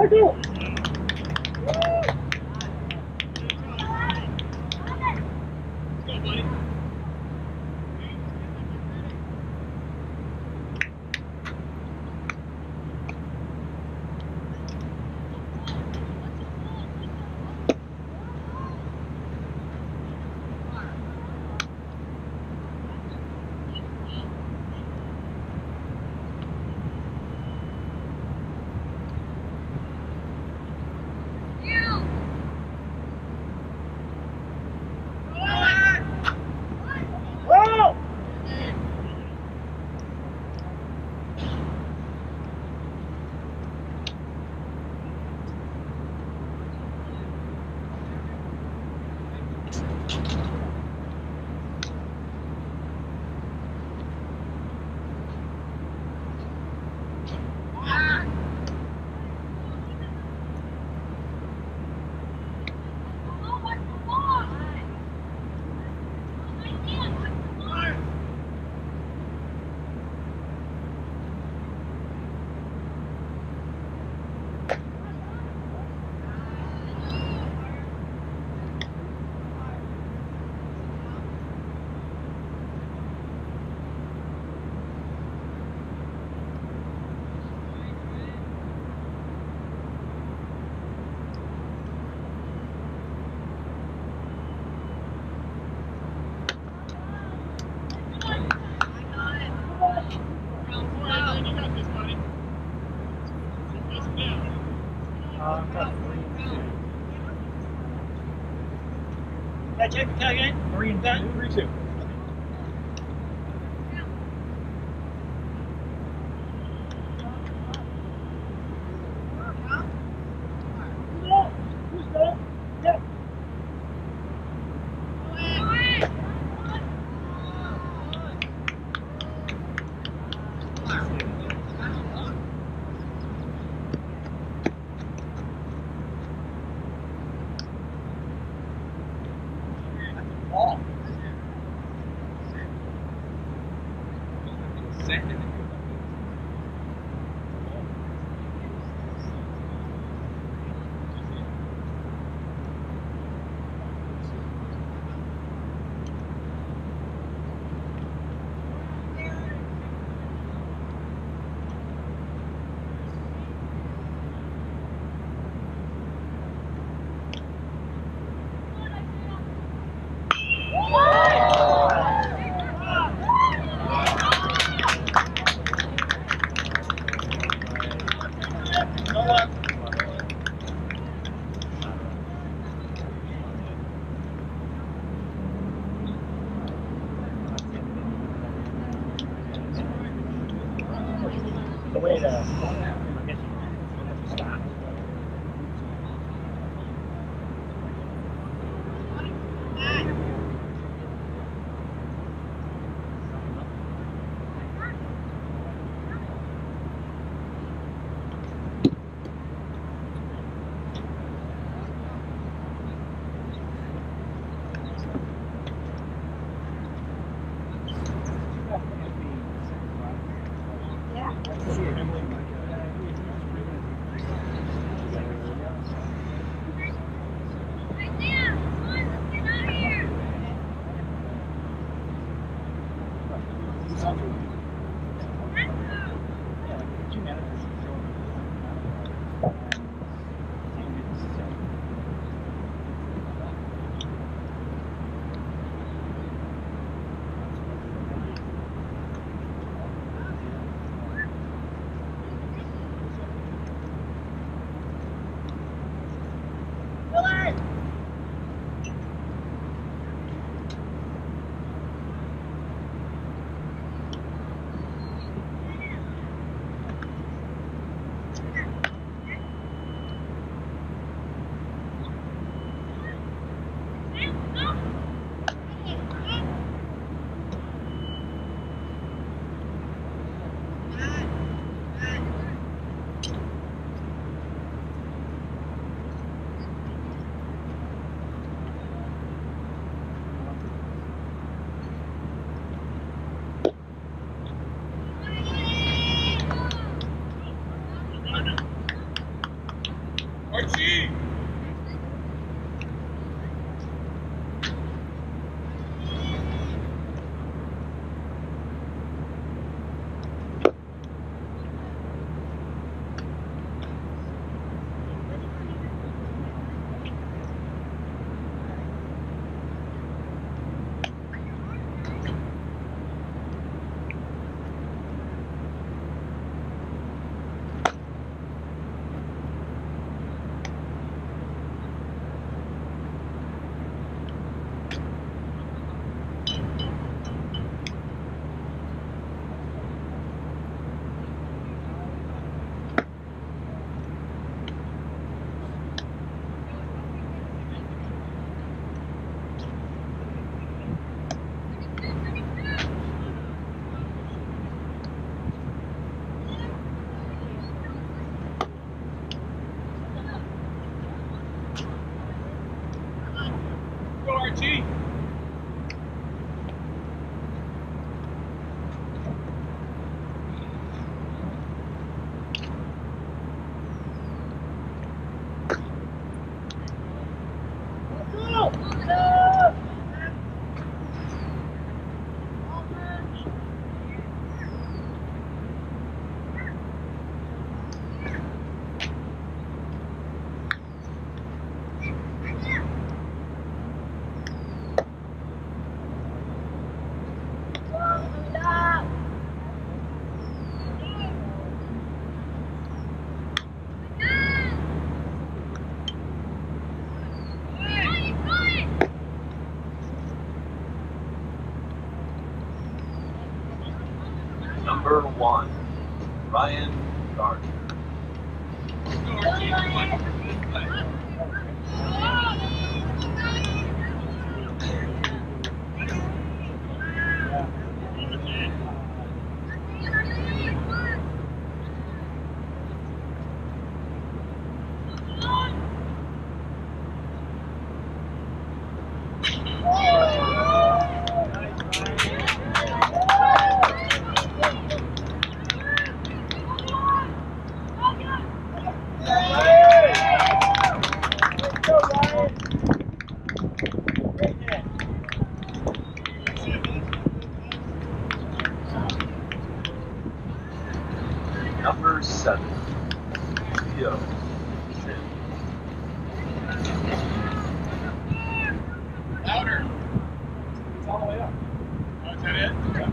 Again? 3-2. 3-2. Number 1, Ryan Gardner. Number 7, Theo Sim. Louder. It's all the way up. Oh, is that it? Yeah.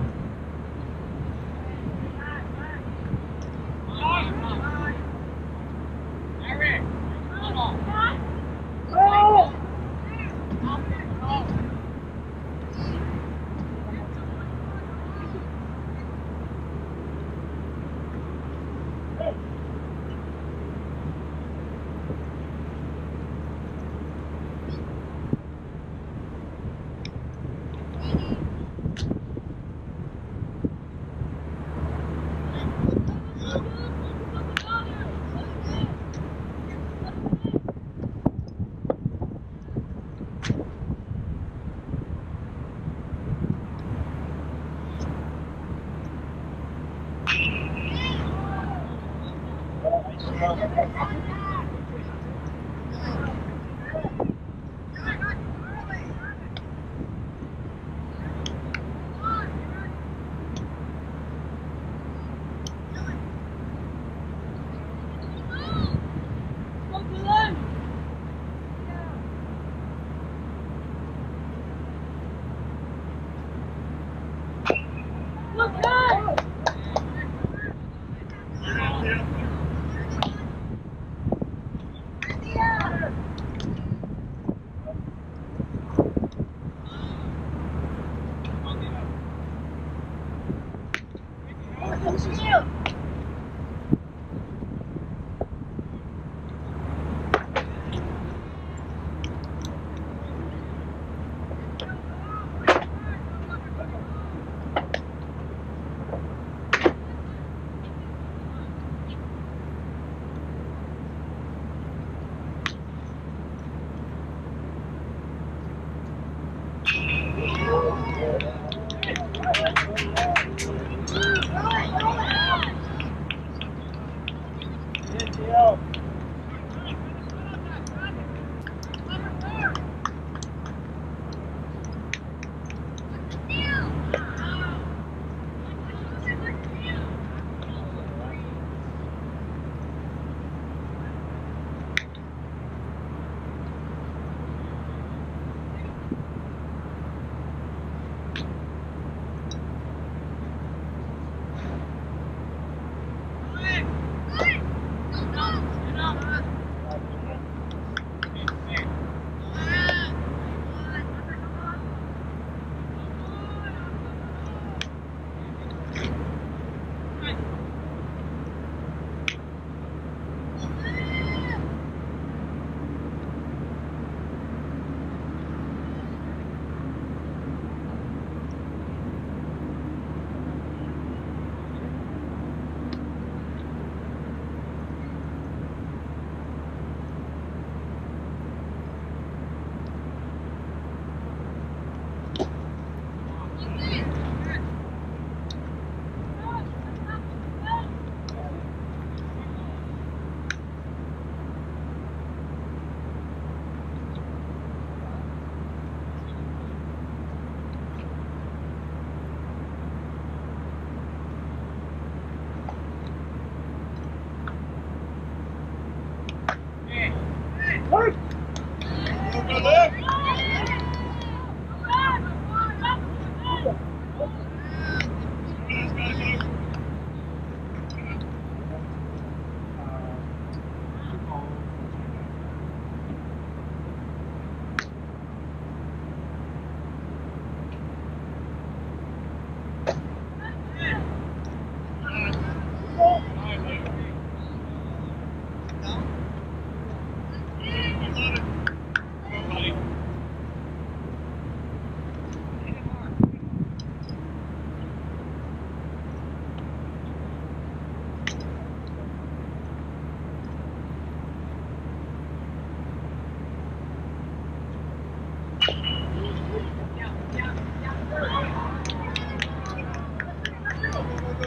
Eric, come on. Oh!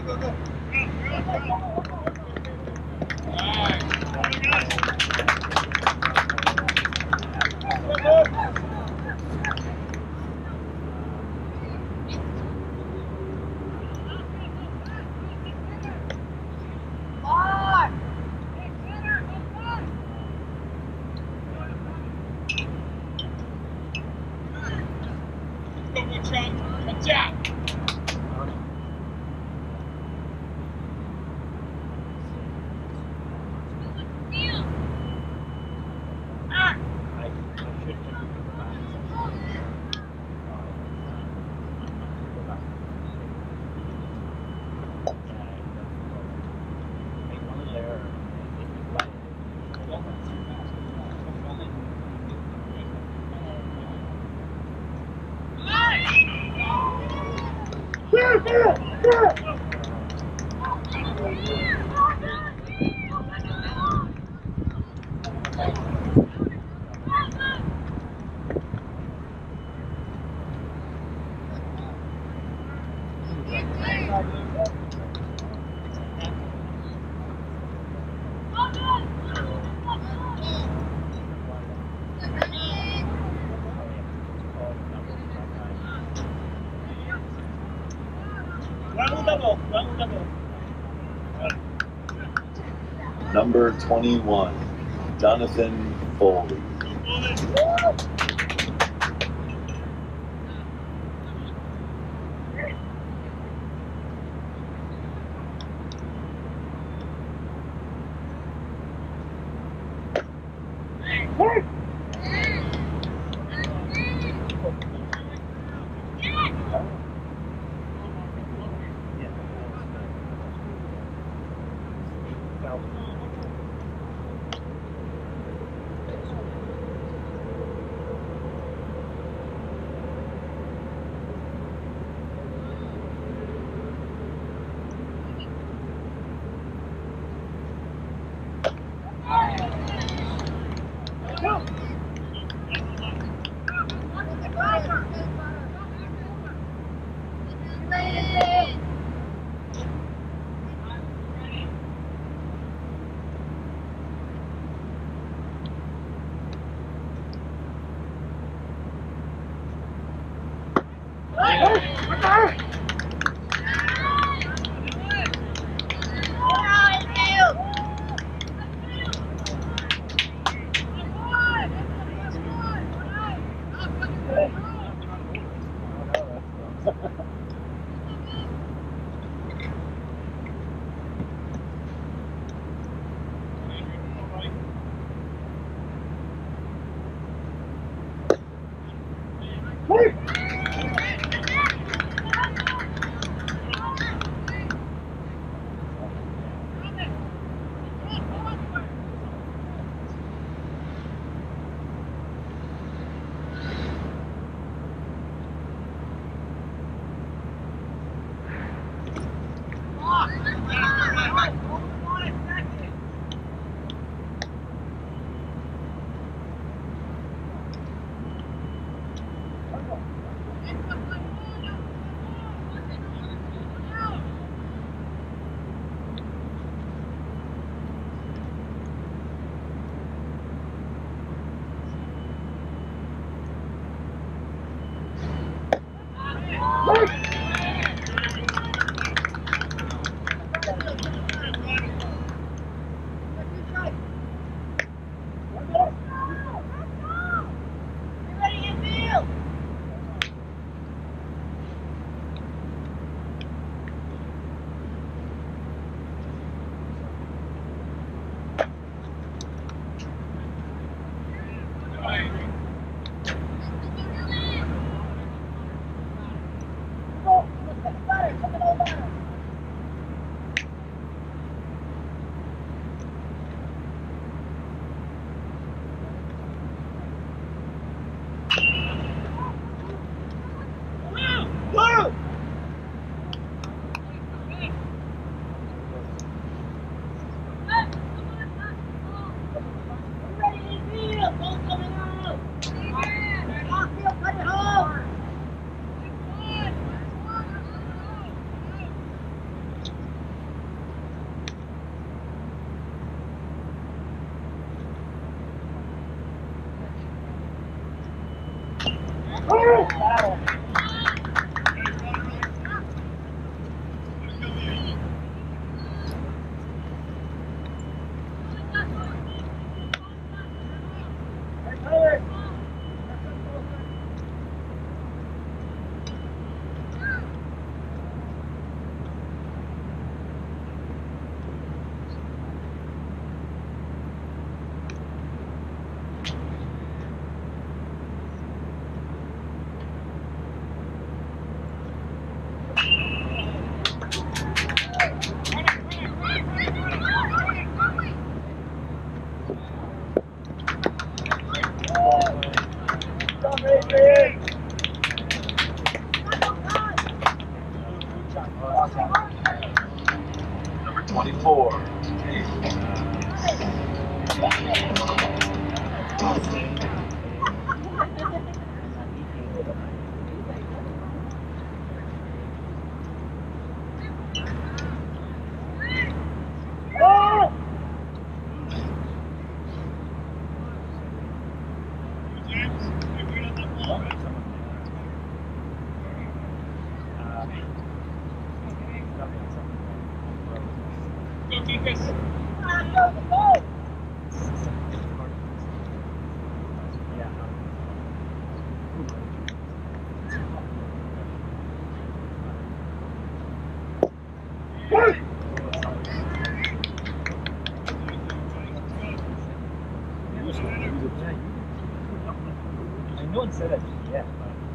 Number 21, Jonathan Foley. chicas. No one said that yet.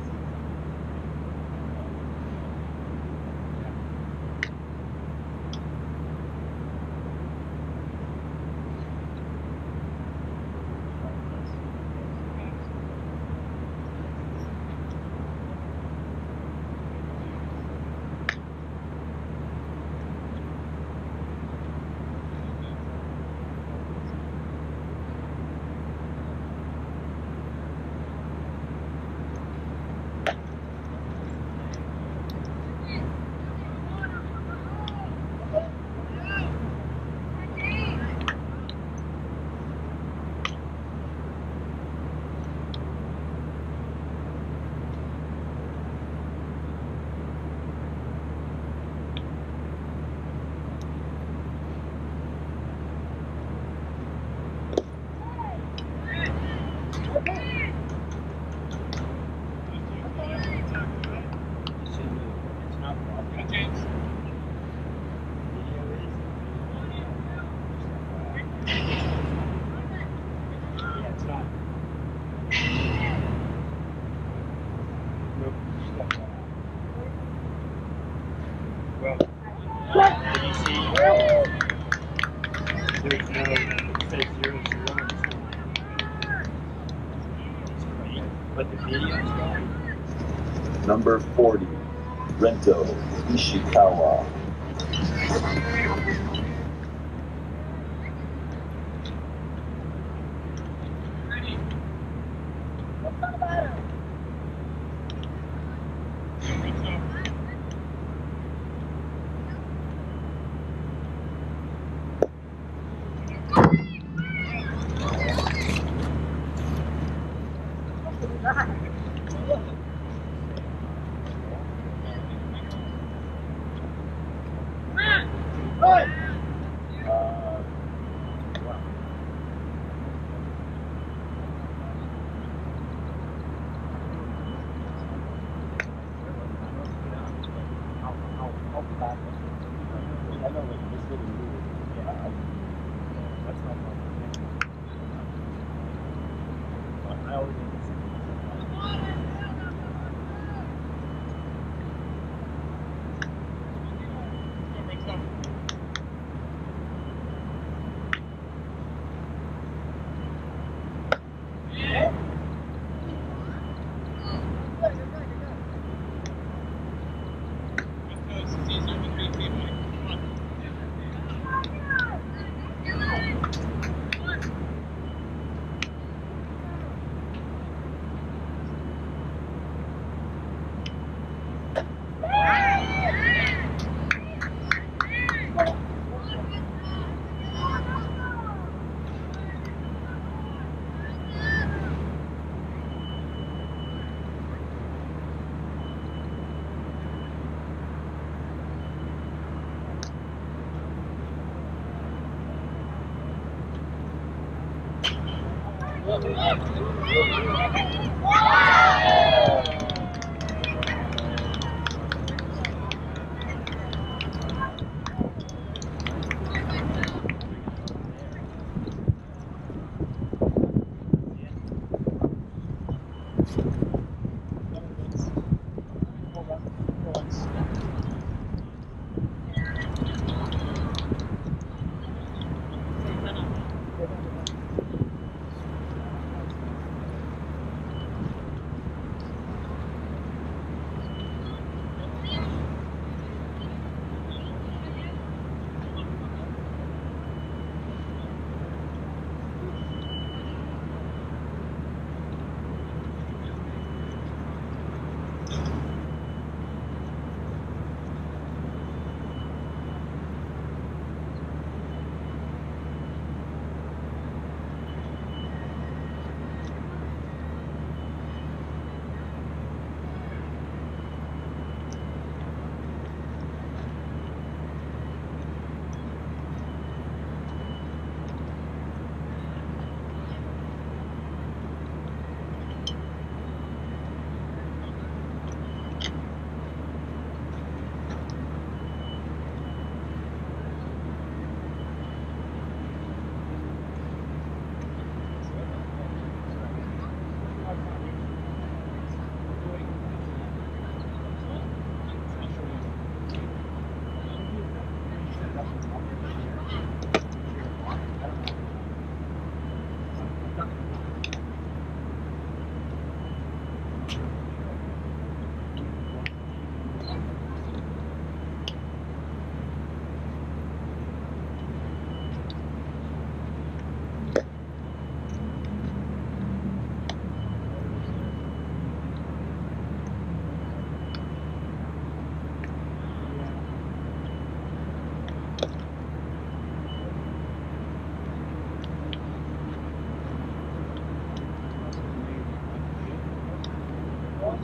Number 40, Rento Ishikawa.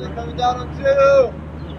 Coming down on 2.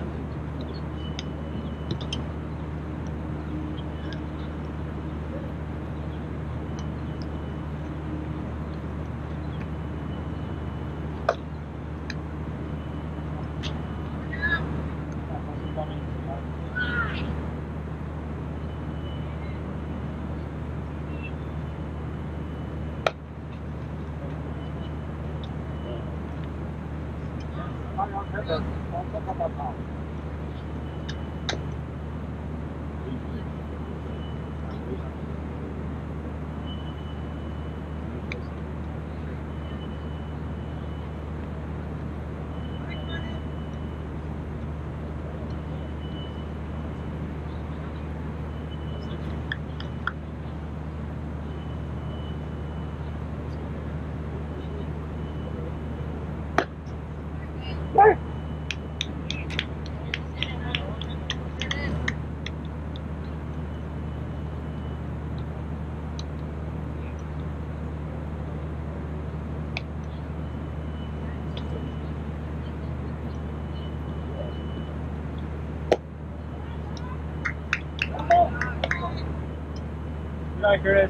Good night, Curtis.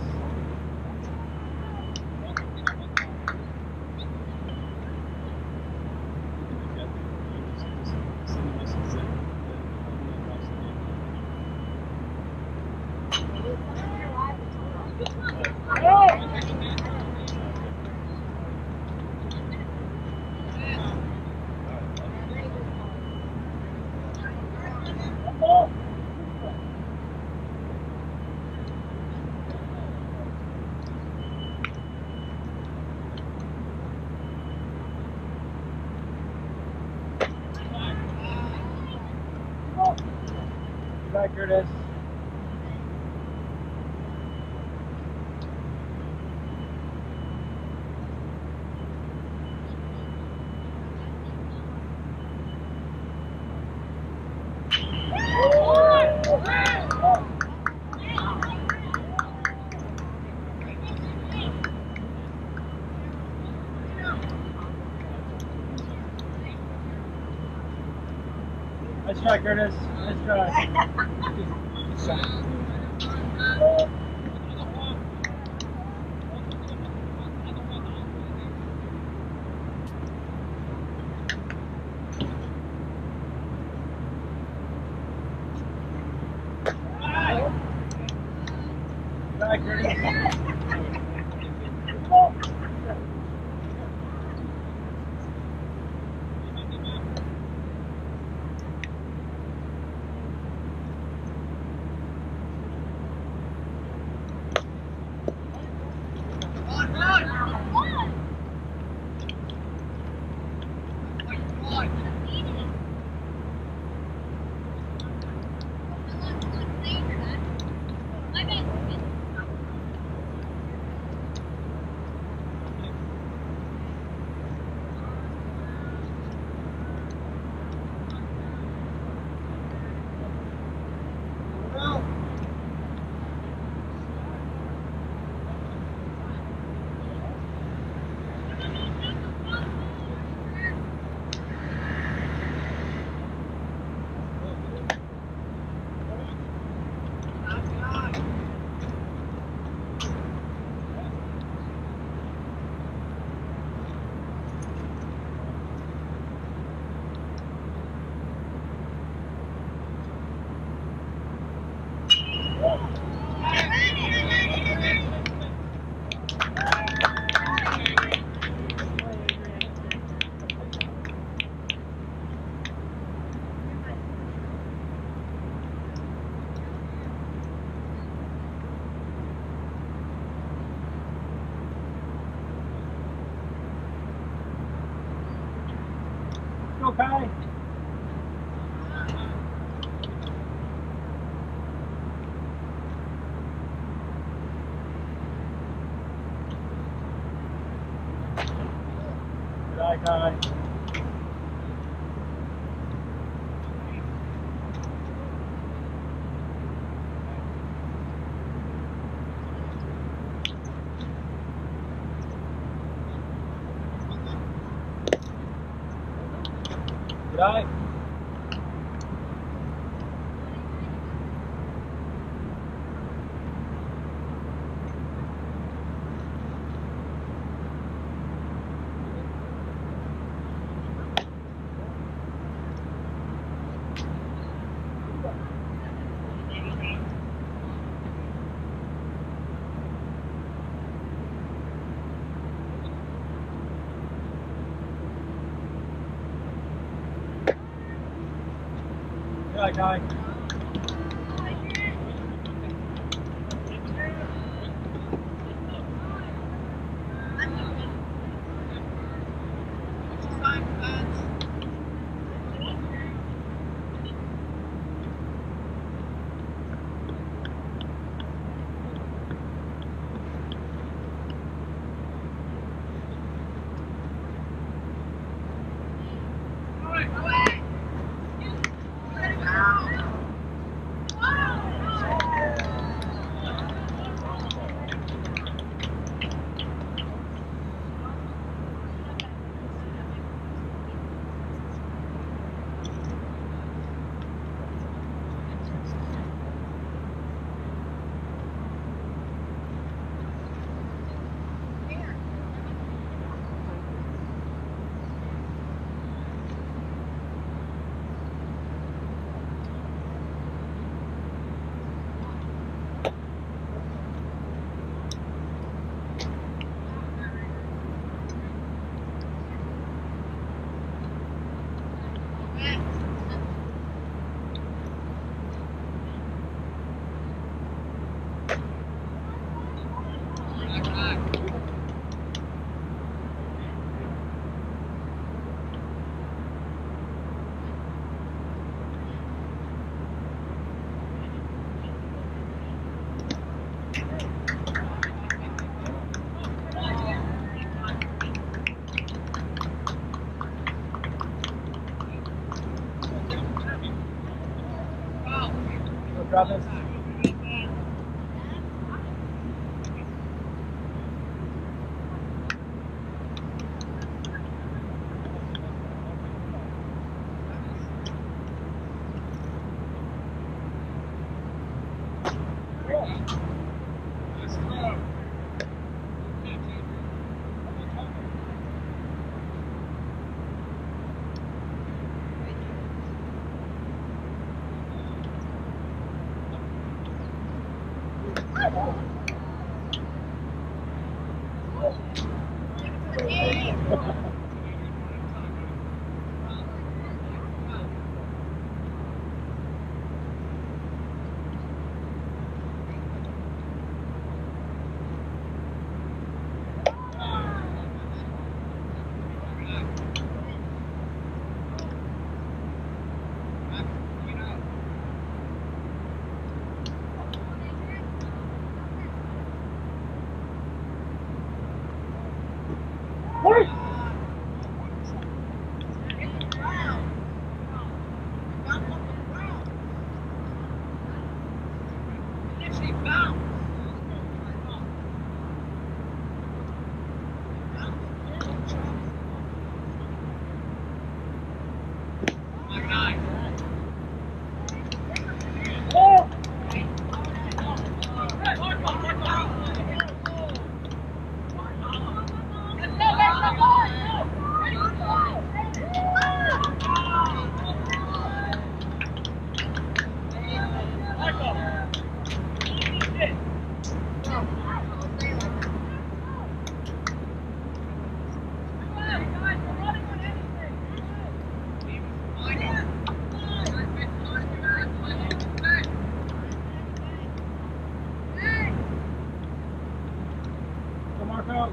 Good night, Curtis. Nice try, Curtis. Nice try. Good night, Curtis. Okay. Good night, Kai. guy. Yeah, guy. Go grab this. Go Marco.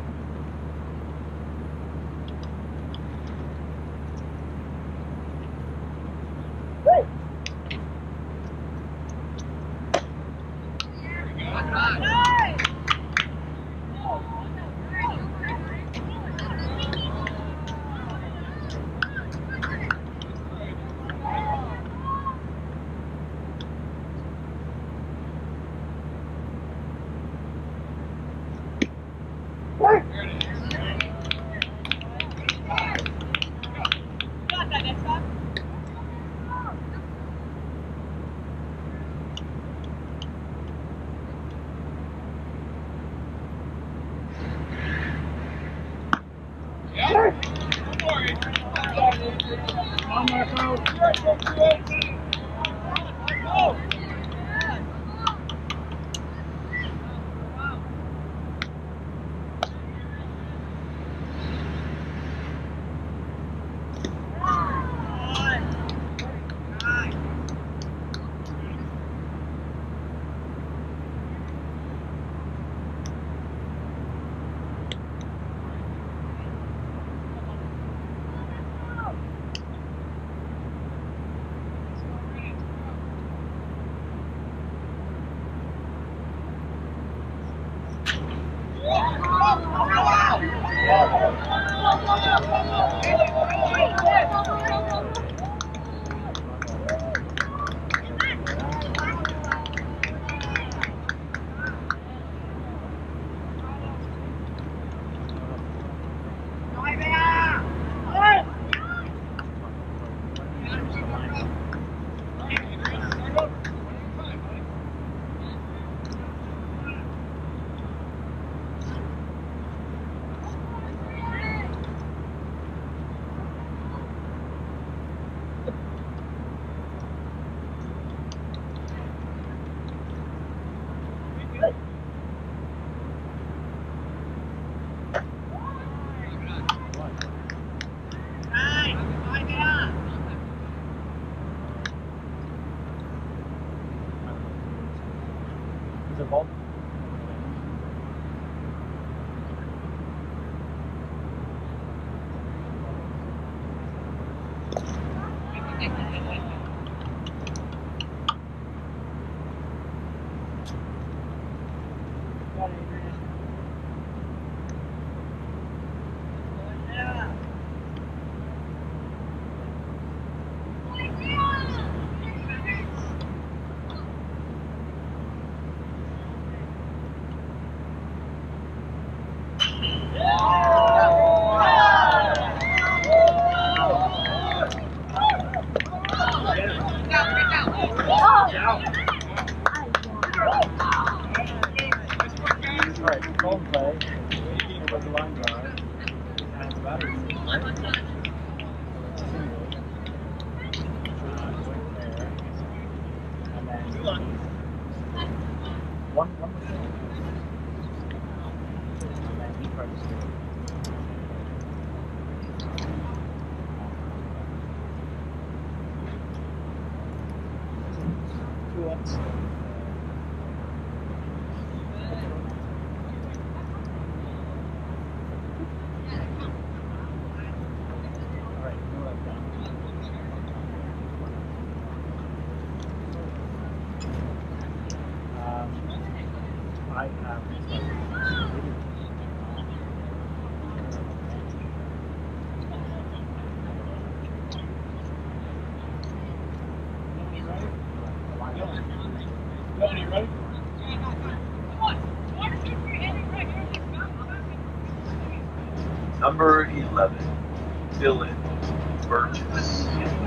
Got that next time. a vault. Alright, phone play. It was a line drive. And the battery system, right? Going there. And then one mistake. And then he tried to steal it. Two ones. I have Number 11, Dylan Burgess.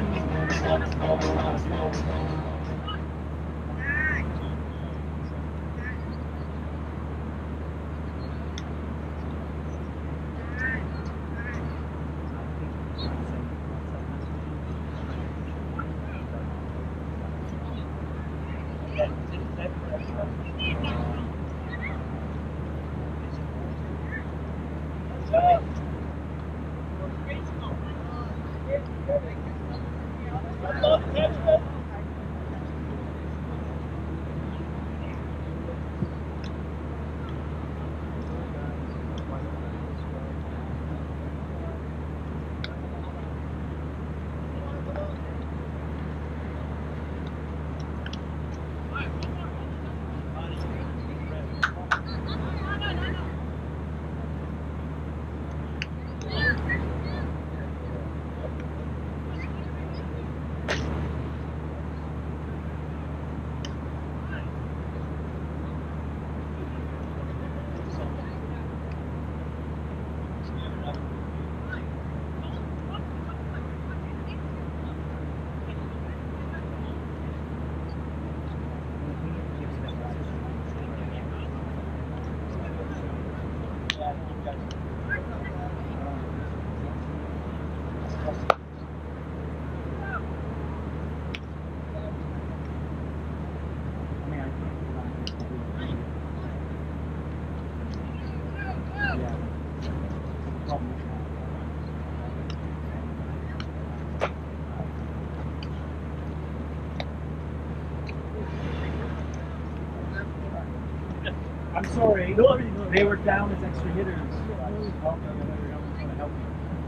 I'm sorry. They were down as extra hitters. I was helping them. They were going to help me.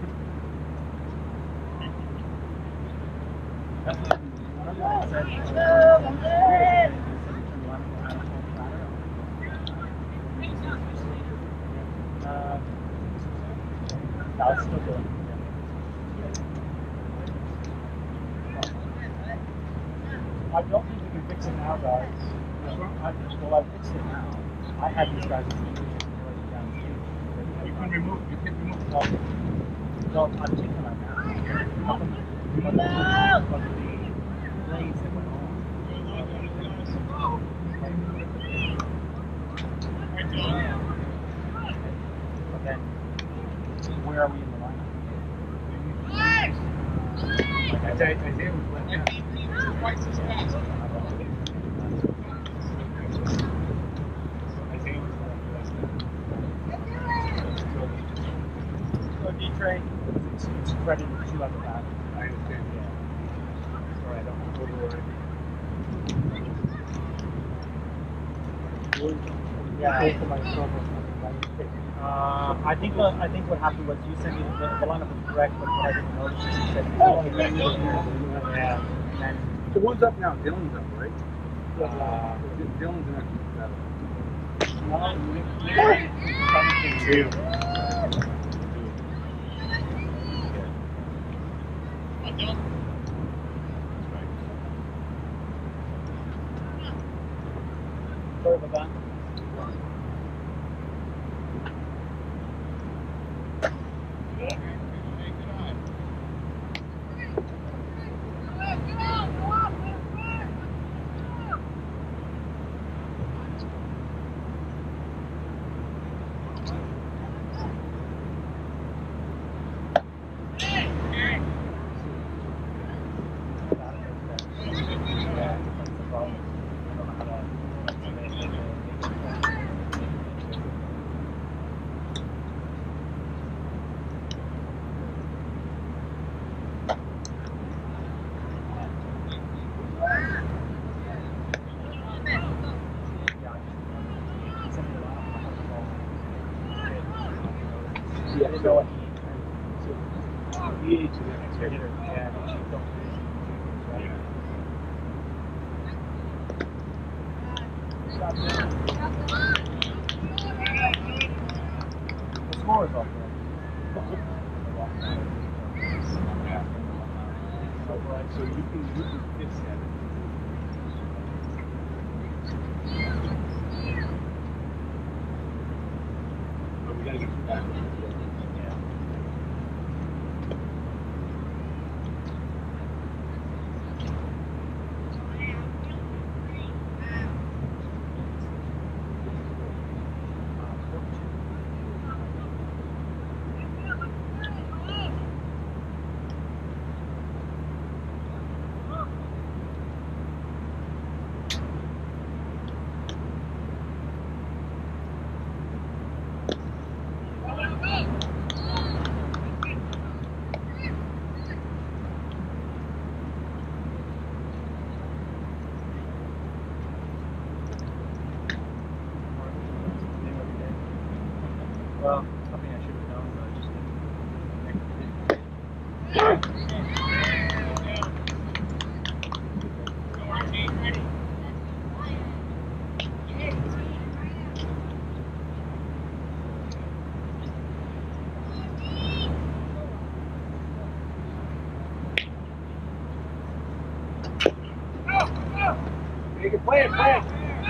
That's what I said. That's still good. I don't think we can fix it now, guys. Well, I fixed it now. I had these guys down the street. You can remove them. Well, I'm taking them now. But the blades that went on. But then, where are we in the lineup? Like Isaiah was left out. Twice as fast. D-Train, it's credit to you at the back. I understand. Yeah. Sorry, I don't know. Yeah. I think what happened was you sent me the lineup was correct, but what I didn't notice is you said yeah. And then So one's up now. Dylan's up, right? Dylan's an extra battle. sorry about that. So you can fix that. But we gotta get you back. Well, something I should have known, but I just Make it play it, play it.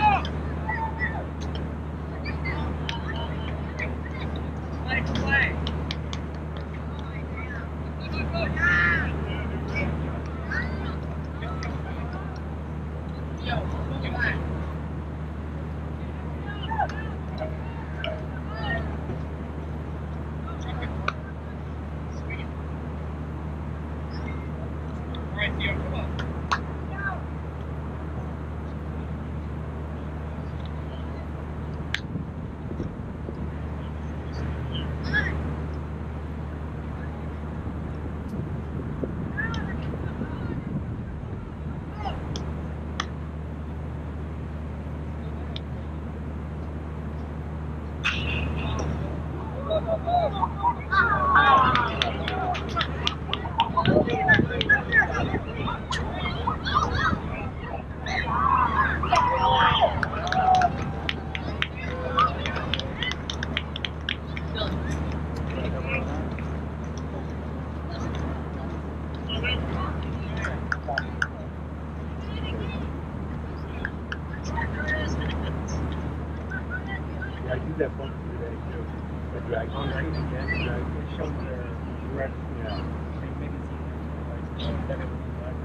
Yeah, I do that fun today too. The drag on right again, drag. show the red. Yeah. Maybe it's like better than that.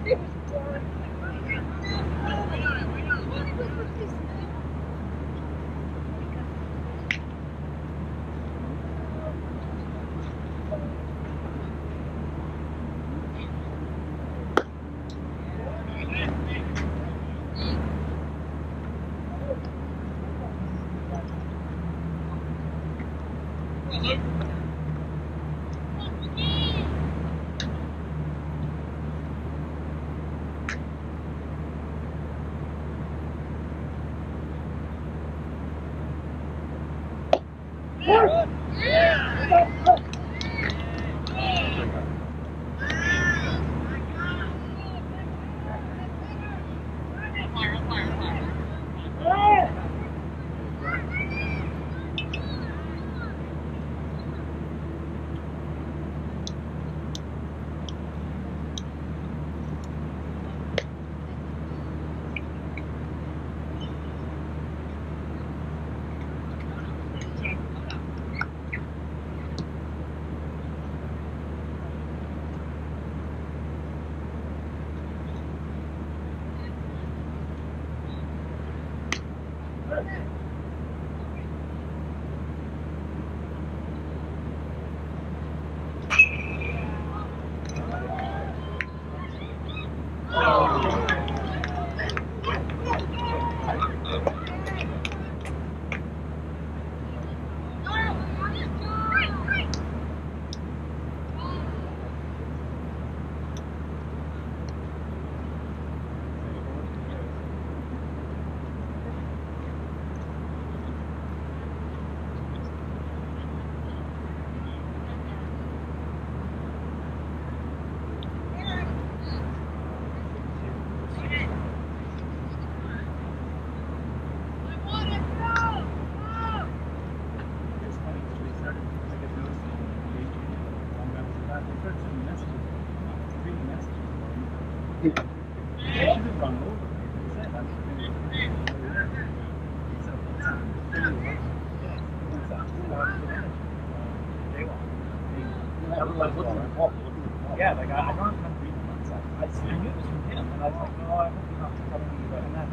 Yeah, like I don't remember reading that stuff. I knew it was from him, and I was like, no, I hope you're not telling me about that.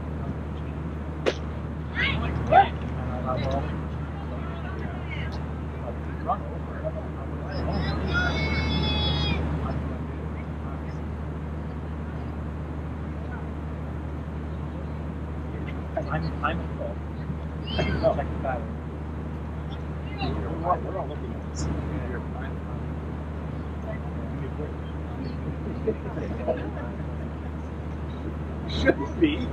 And I thought, well, run over. I'm at fault. No, like the battle. We're all looking at this. Shouldn't be.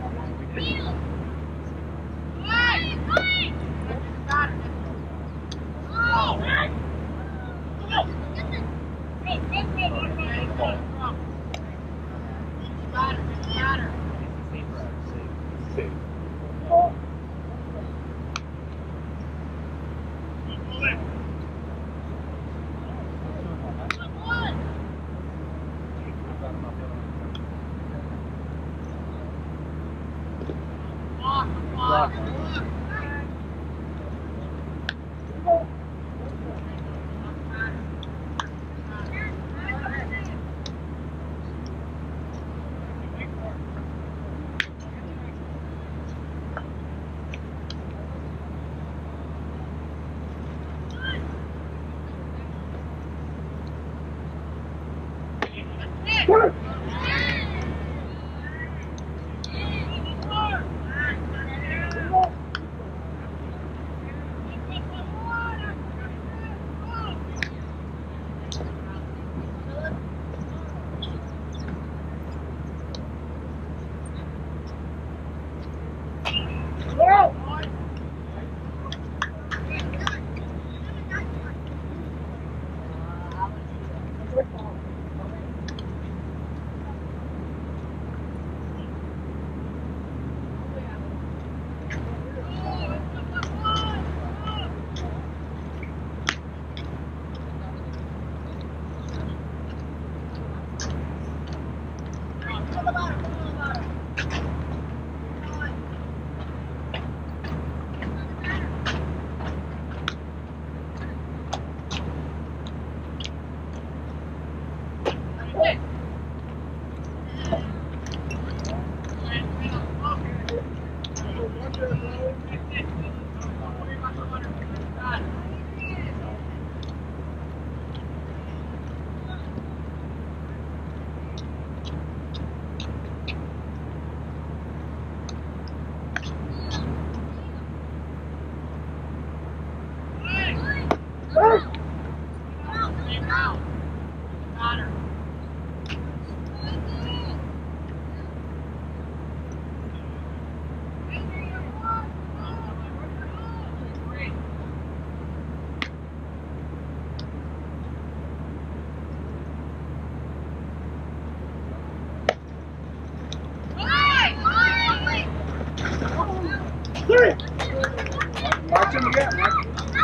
Watch him again, Mike.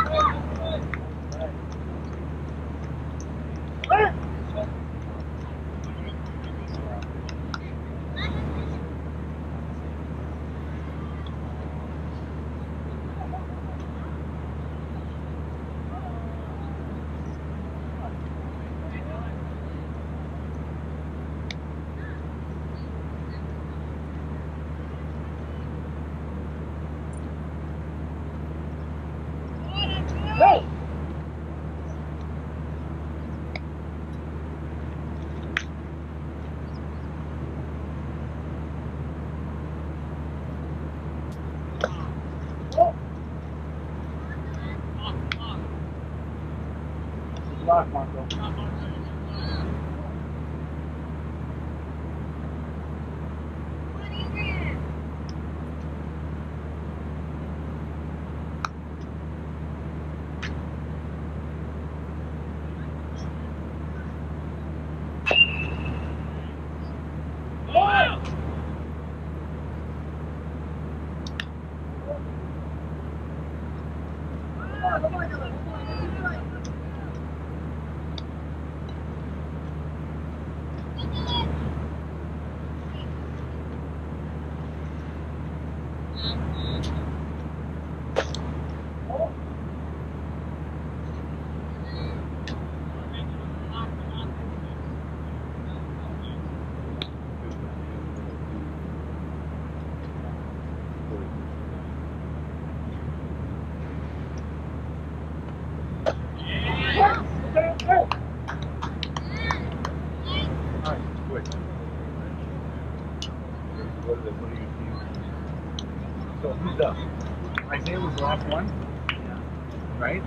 Block, Marco. So who's up? Isaiah was the last one? Yeah. Right?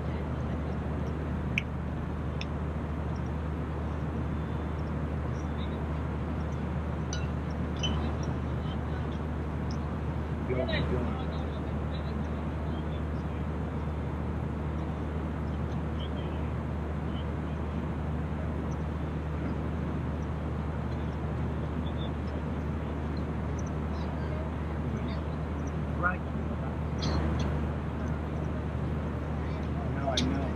Right. I know.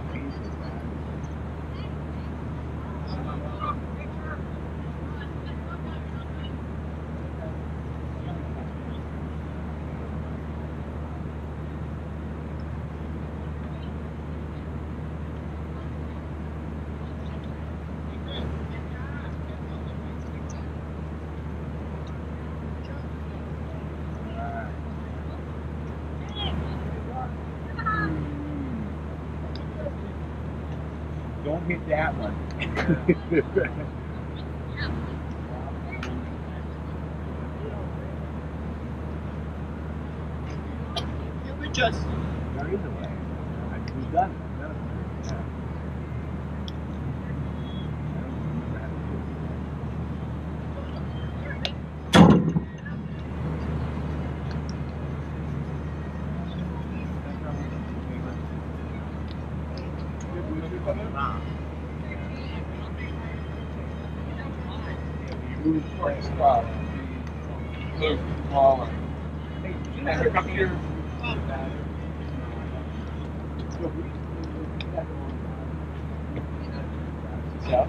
Don't hit that one. Just. There is a way. We've done it. We've done it. Yeah. Spot. Luke, Waller. Hey, Jim's come here. Yeah.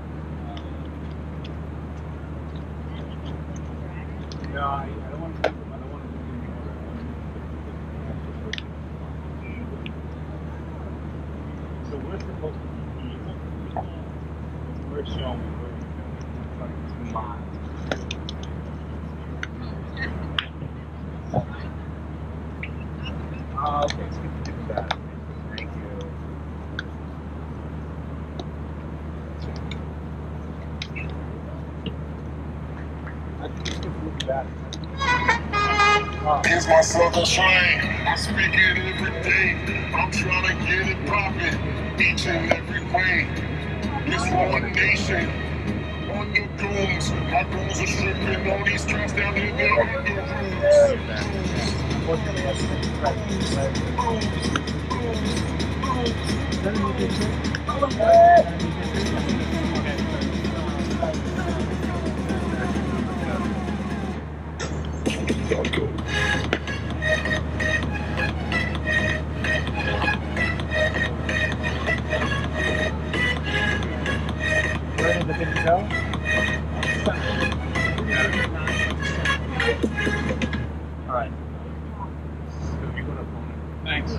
No, I don't want to do them. I don't want to do them. So we're supposed to be, we're showing where we're going 2 miles. Just get really bad. Here's my circle train. I speak it every day. I'm trying to get it poppin' each and every way. It's one nation on the goons. My goons are stripping all these cats down in their Alright. Thanks.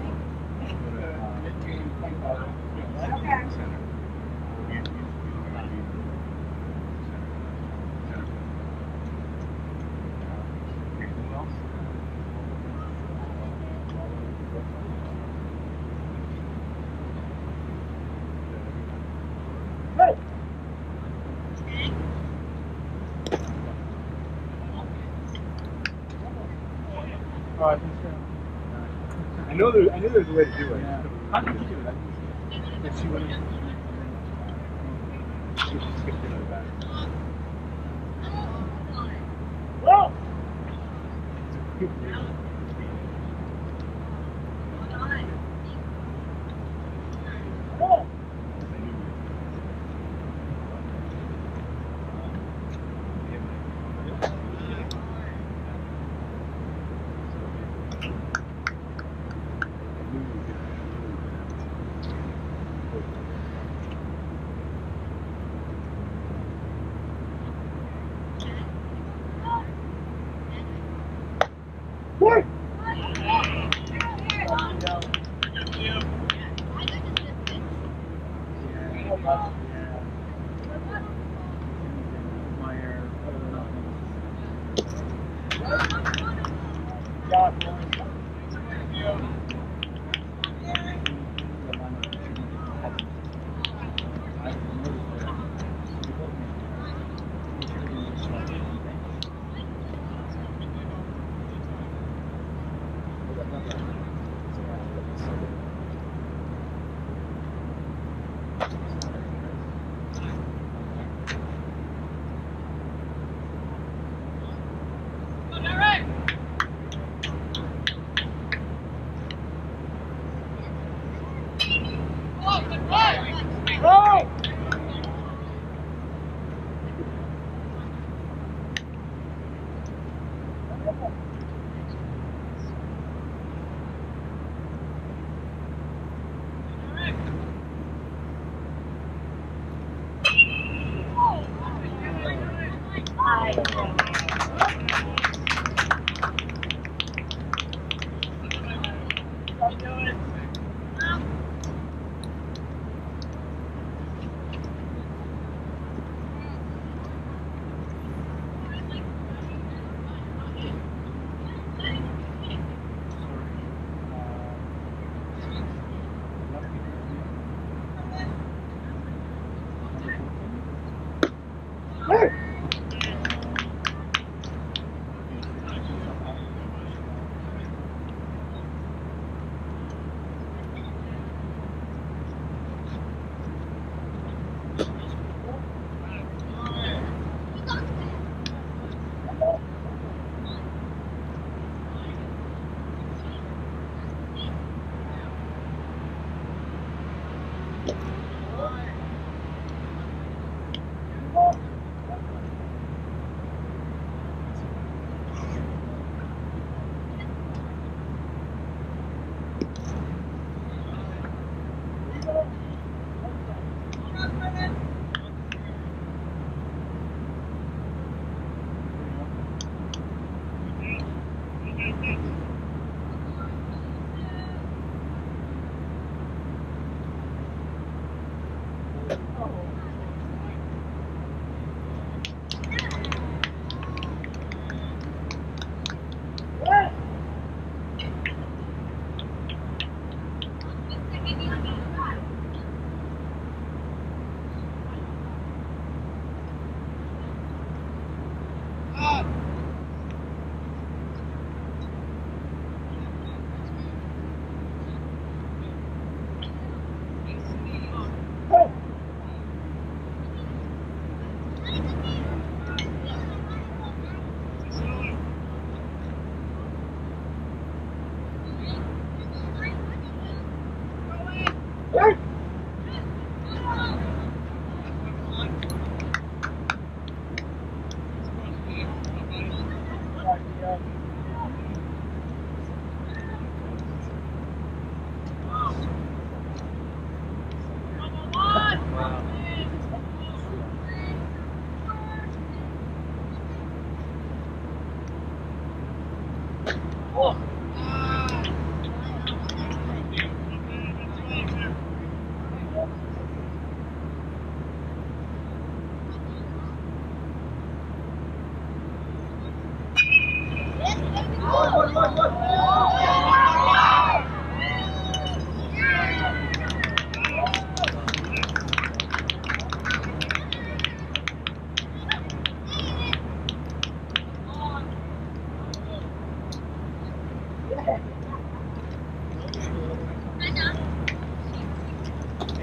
I knew there's a way to do it. Yeah. How did you do it? If she would have skipped into the back. Whoa! What?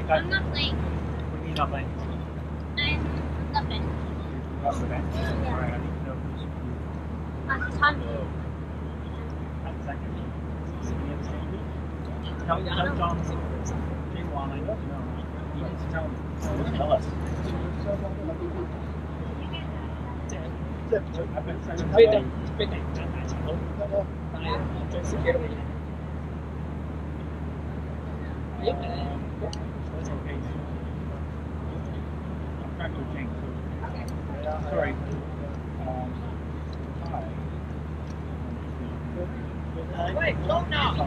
Okay. I'm not playing. What do you mean not playing? I'm the bench. You're off the bench? Alright, I need to know who's Tommy. at second. Is he at the same group? Tell John. J1, I need to know. He needs to tell me. Just tell us. I've been saying I'm trying to change. Sorry. Wait, don't now.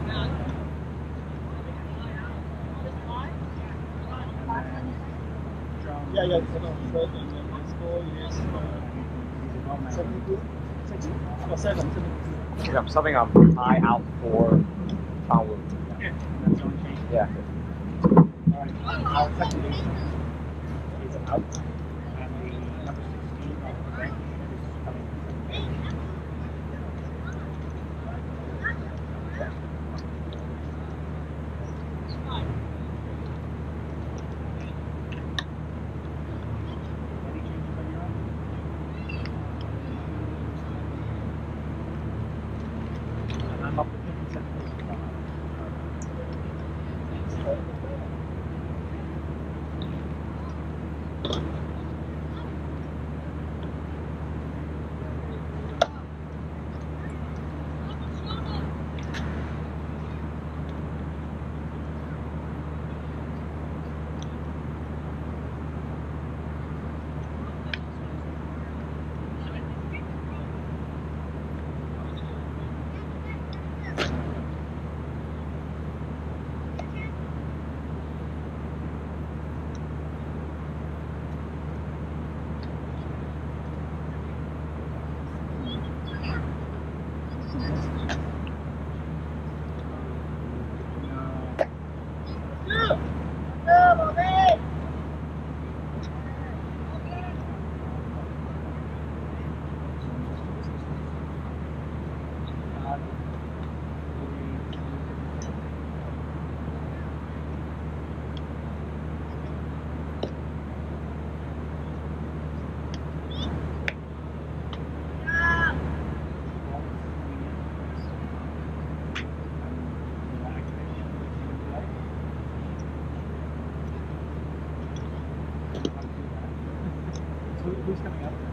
Yeah, yeah, in school, yes. 72? 7. Yeah, I'm subbing on I out for Tom Wu. Okay, that's the only change. Yeah. Alright, our second baseman is out, and the number 16 of the bench is coming. Any changes on your end? And I'm up to 50 seconds. Who's coming up?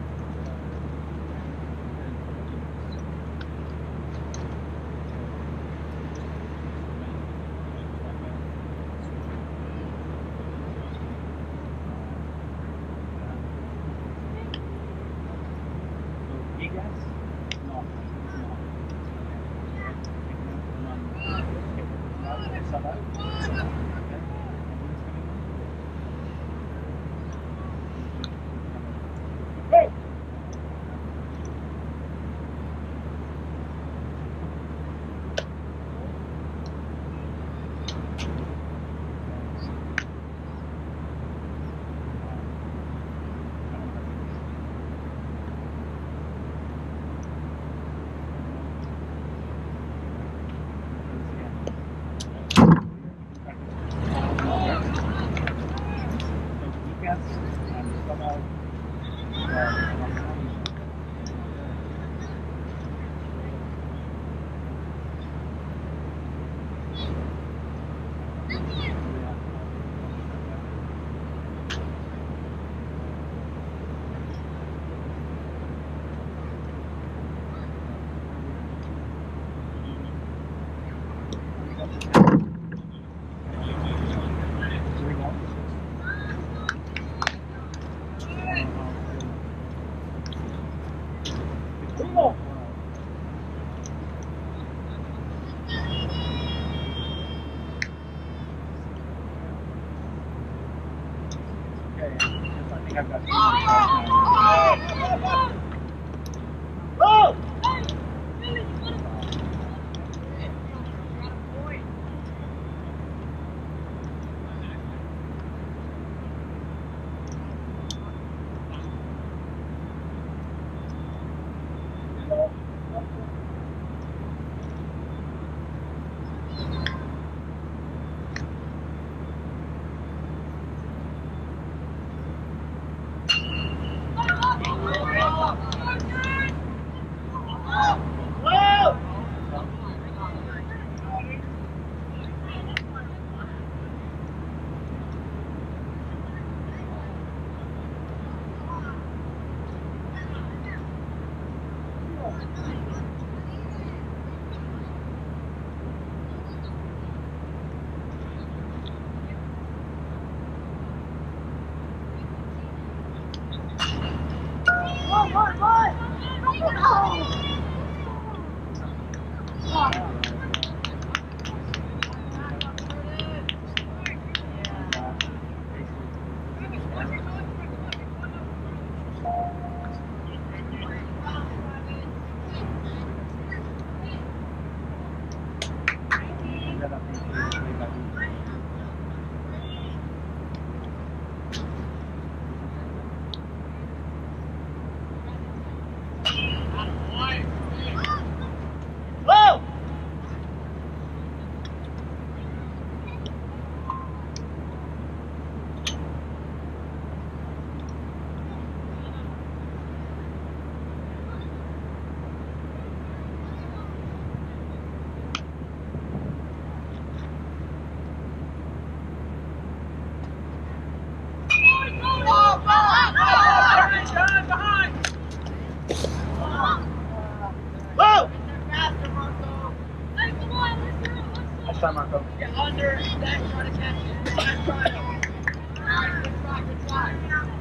Nice try, Marco. Get under, then try to catch it. Then try it. Alright, good try, good try.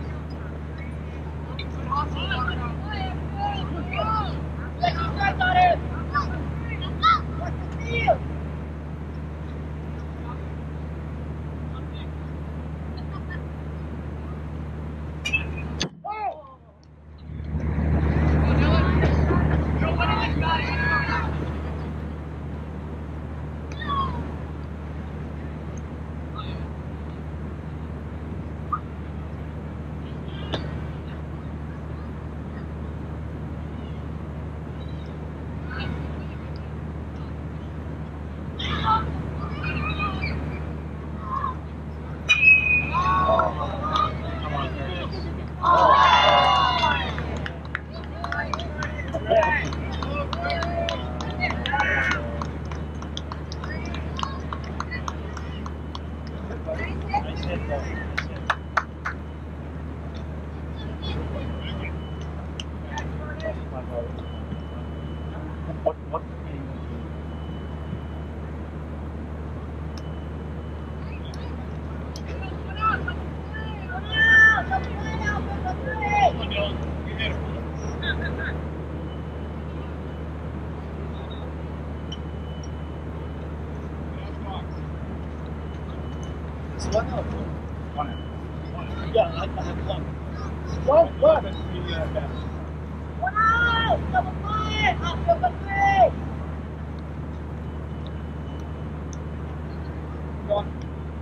Good hustle, Marco. Let's keep strikes on it. What's the deal? What game Yeah, I have one. What? Wow! Double play! Off double play! Go on.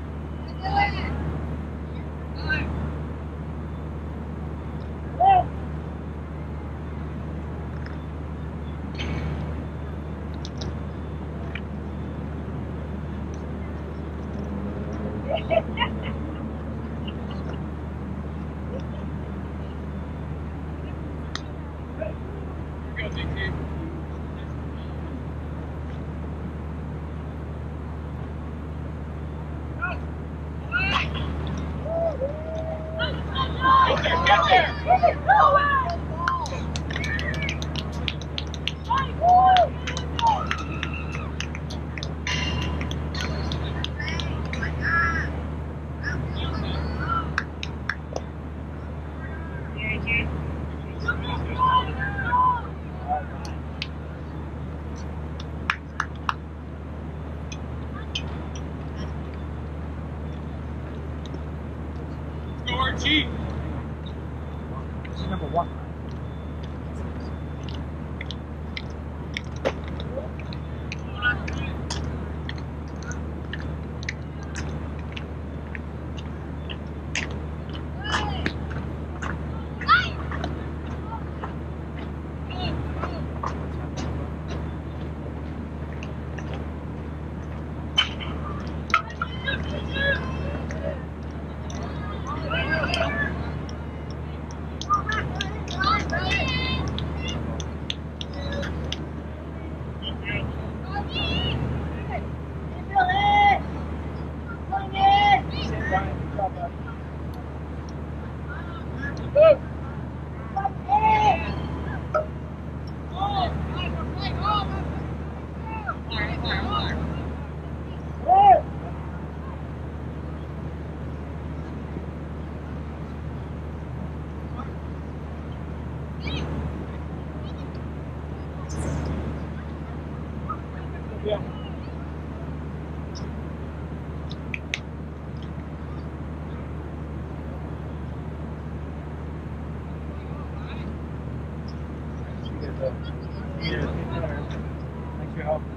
G. This is number one. Yeah, take care. Thanks for your help.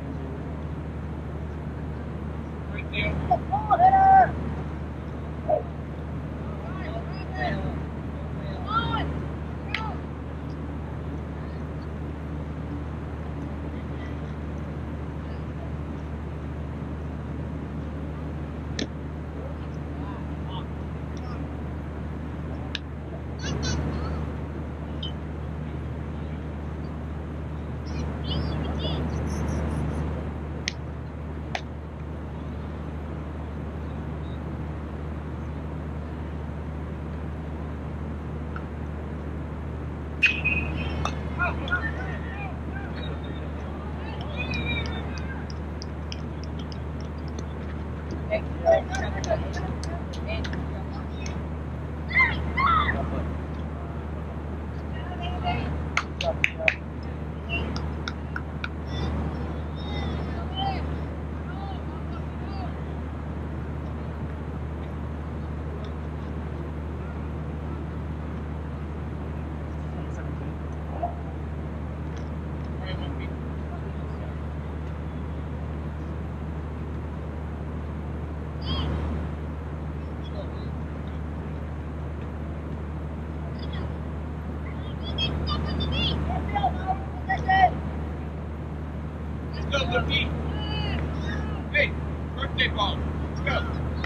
Hey, birthday ball. Let's go.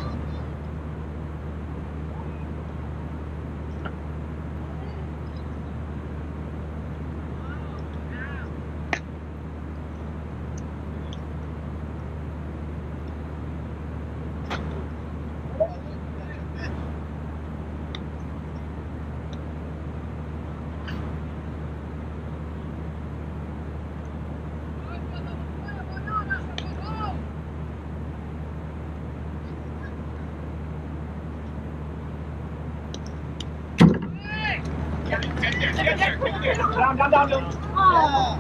Down.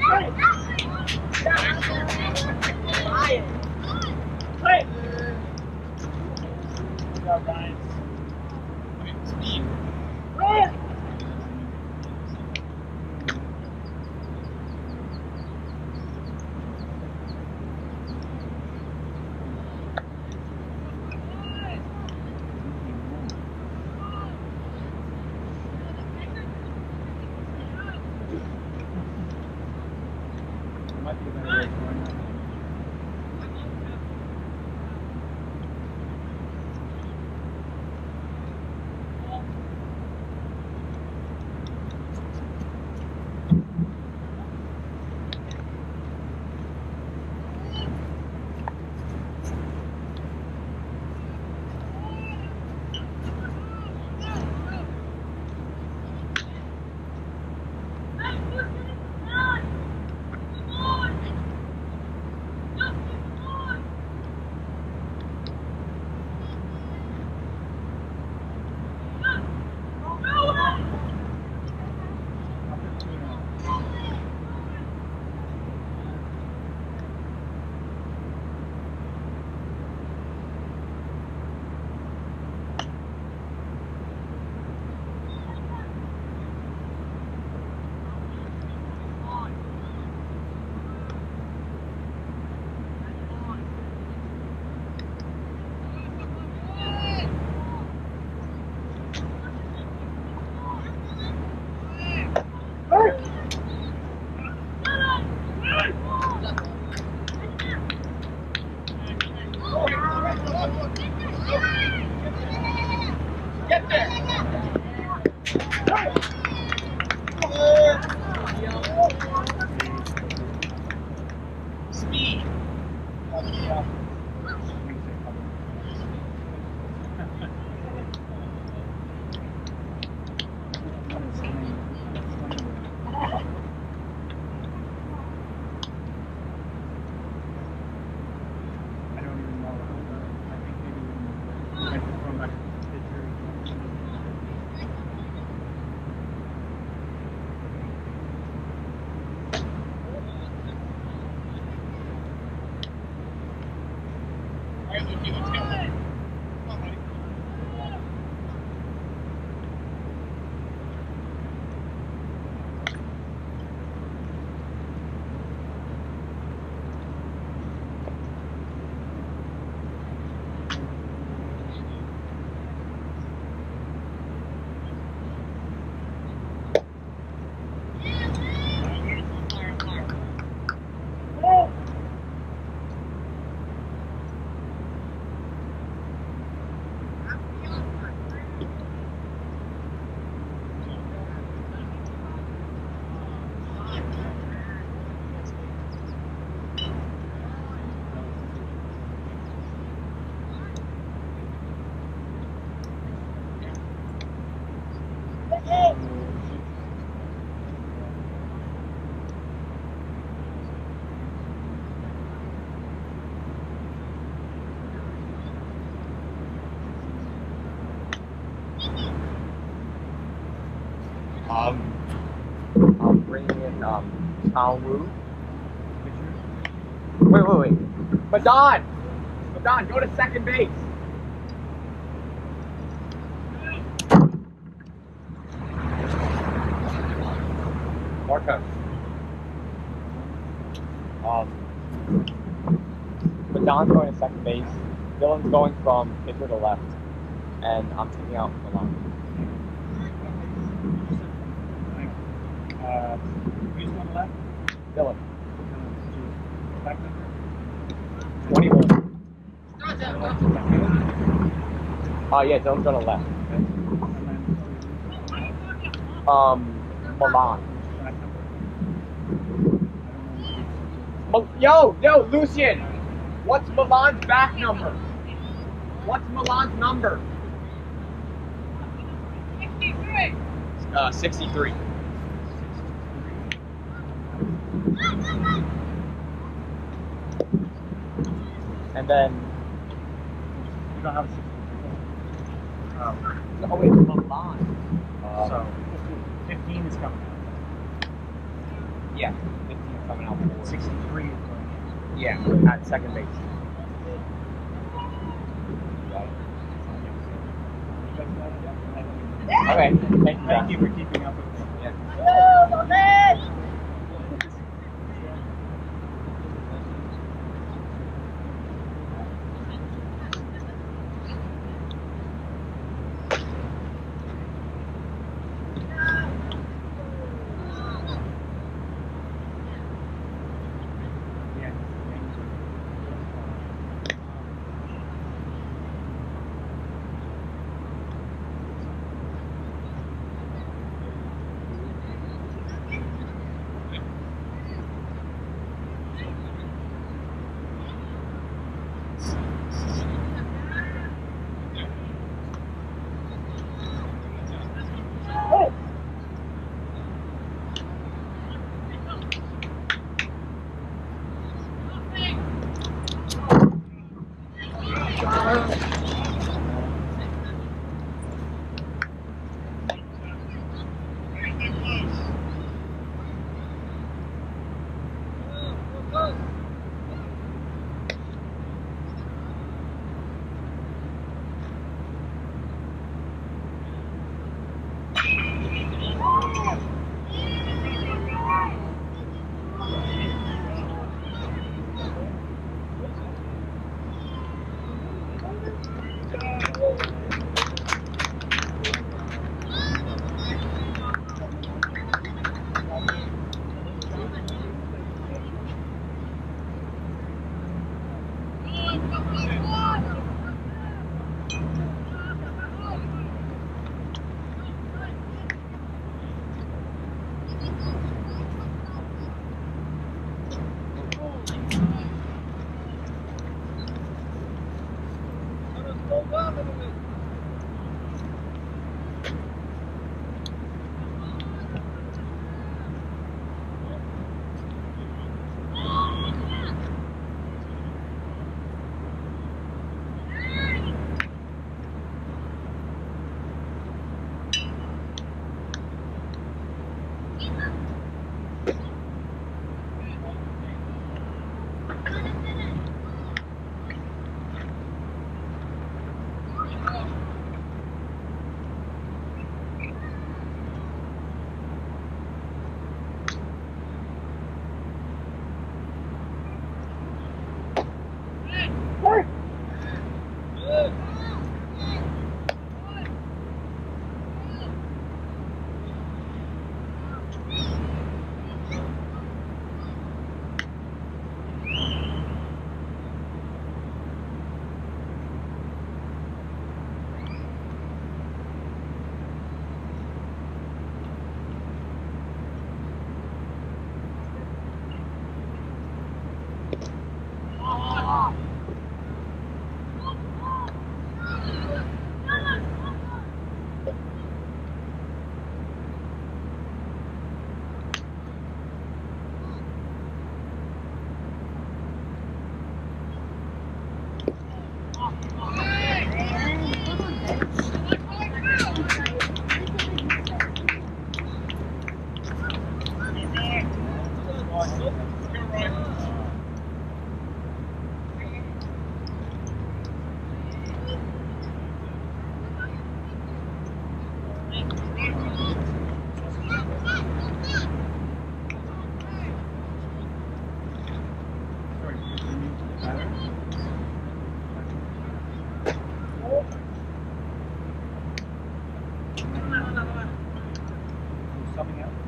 Good job, Ryan. Might be a better way of going out. bringing in Tao Wu. Wait. Madon, go to second base. Marcus. Madon's going to second base. Dylan's going from pitcher to left, and I'm taking out Milan. Who's on the left? Dylan. Back number? 21. Yeah, Dylan's on the left. Milan. Yo, Lucian! What's Milan's back number? What's Milan's number? 63. 63. And then... You don't have a 63. Oh, wait, Milan. So, 15 is coming out. Yeah, 15 coming out for 63 is going in. Yeah, at second base. Okay, Thank you for keeping up with me. Yeah. Oh, man! Subbing out.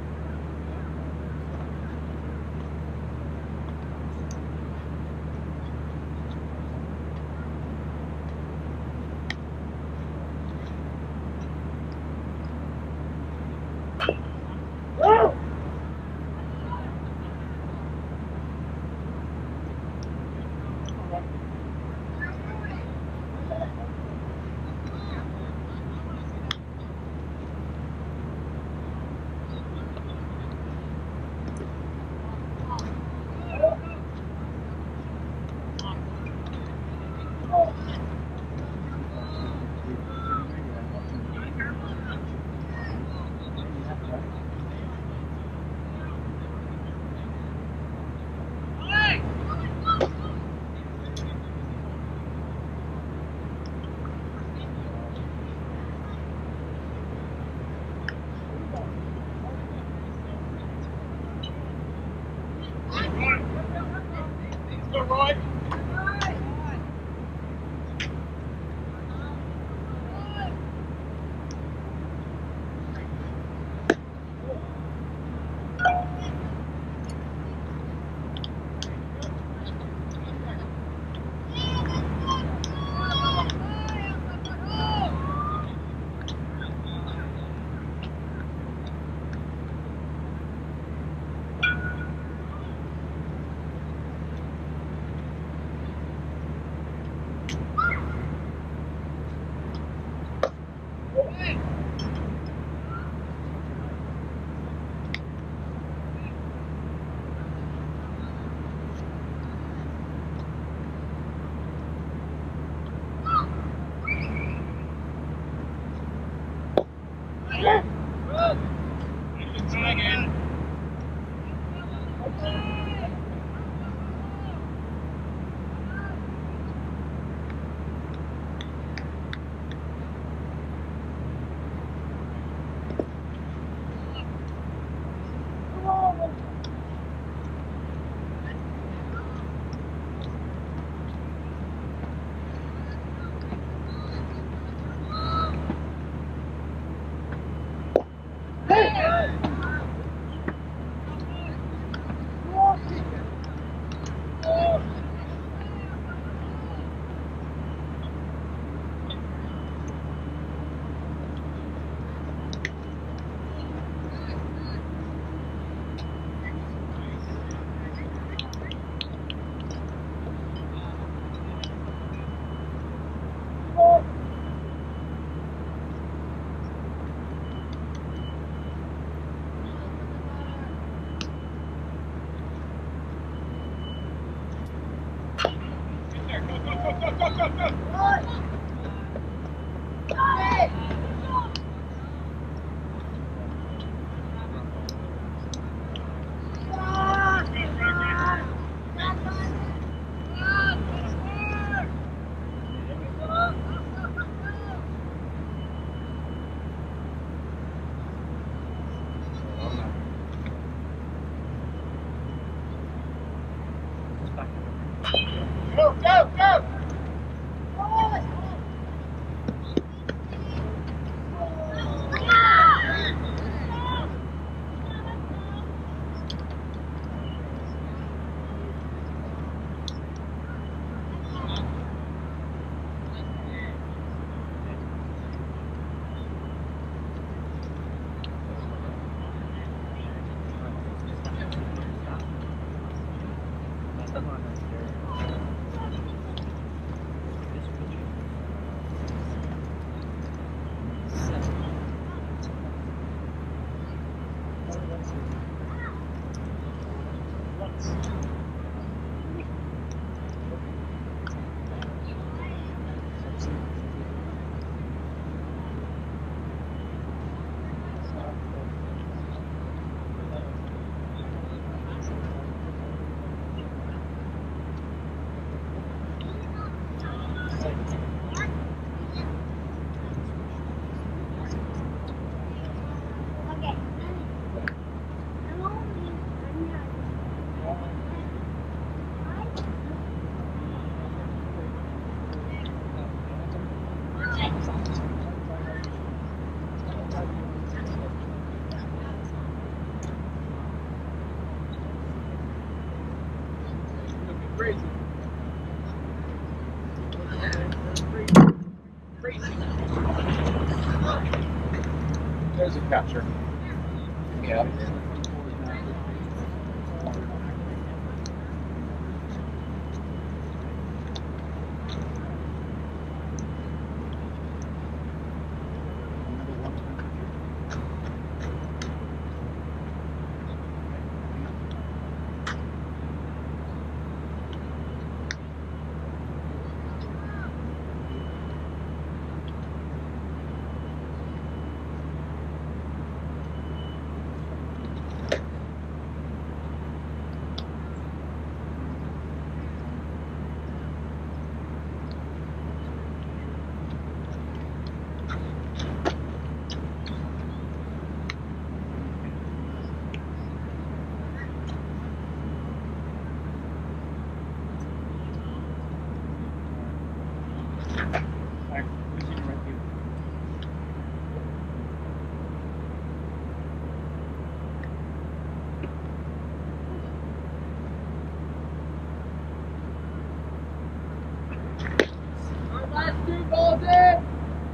Go, go, go! There's a catcher. Yeah. Last two balls in.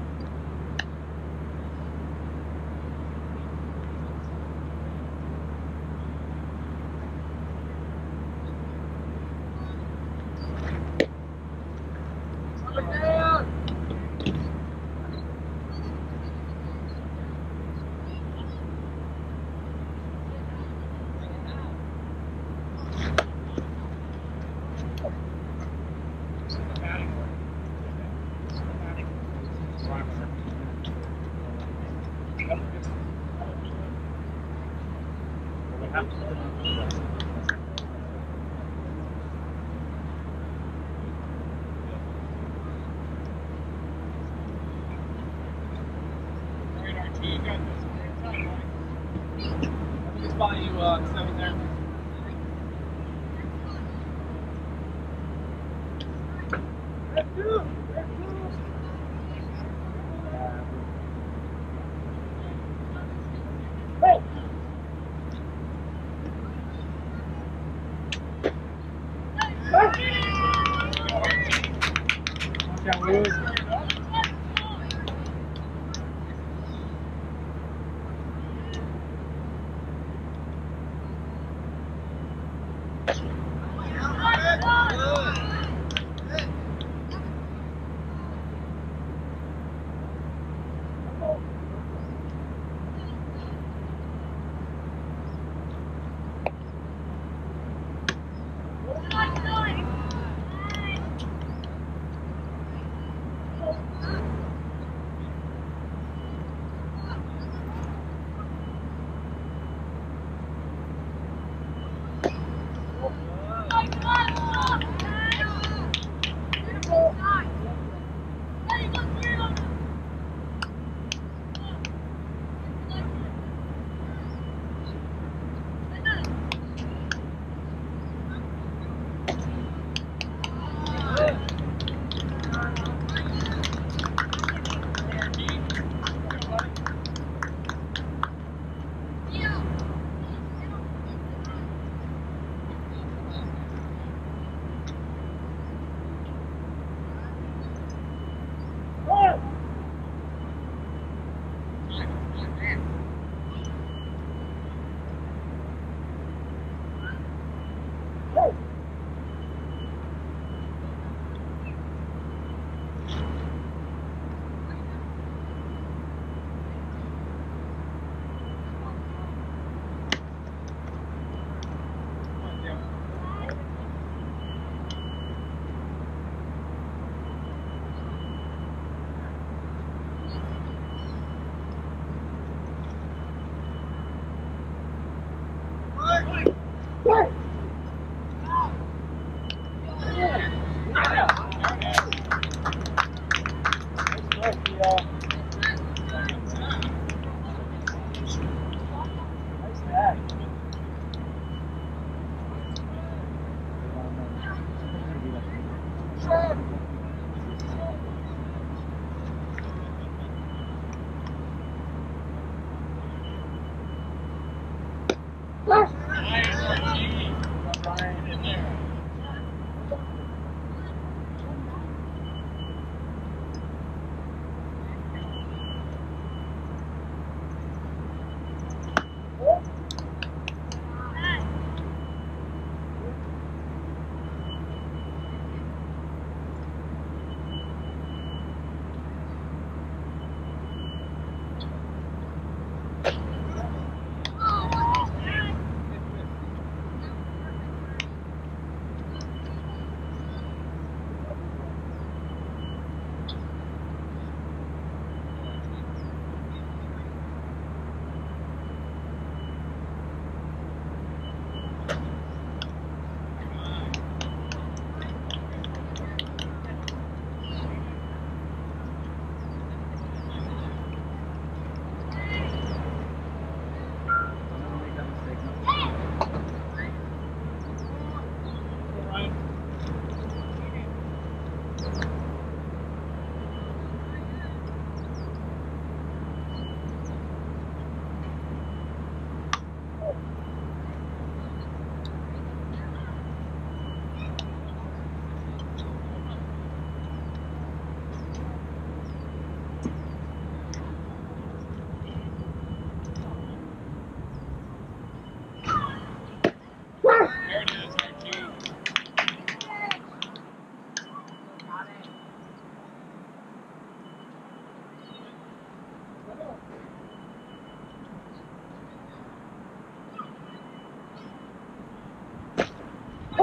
Seven there.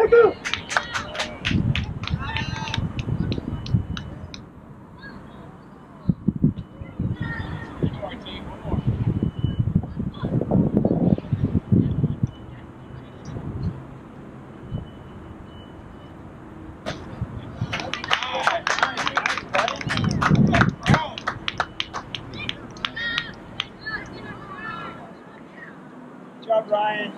Good job, Ryan.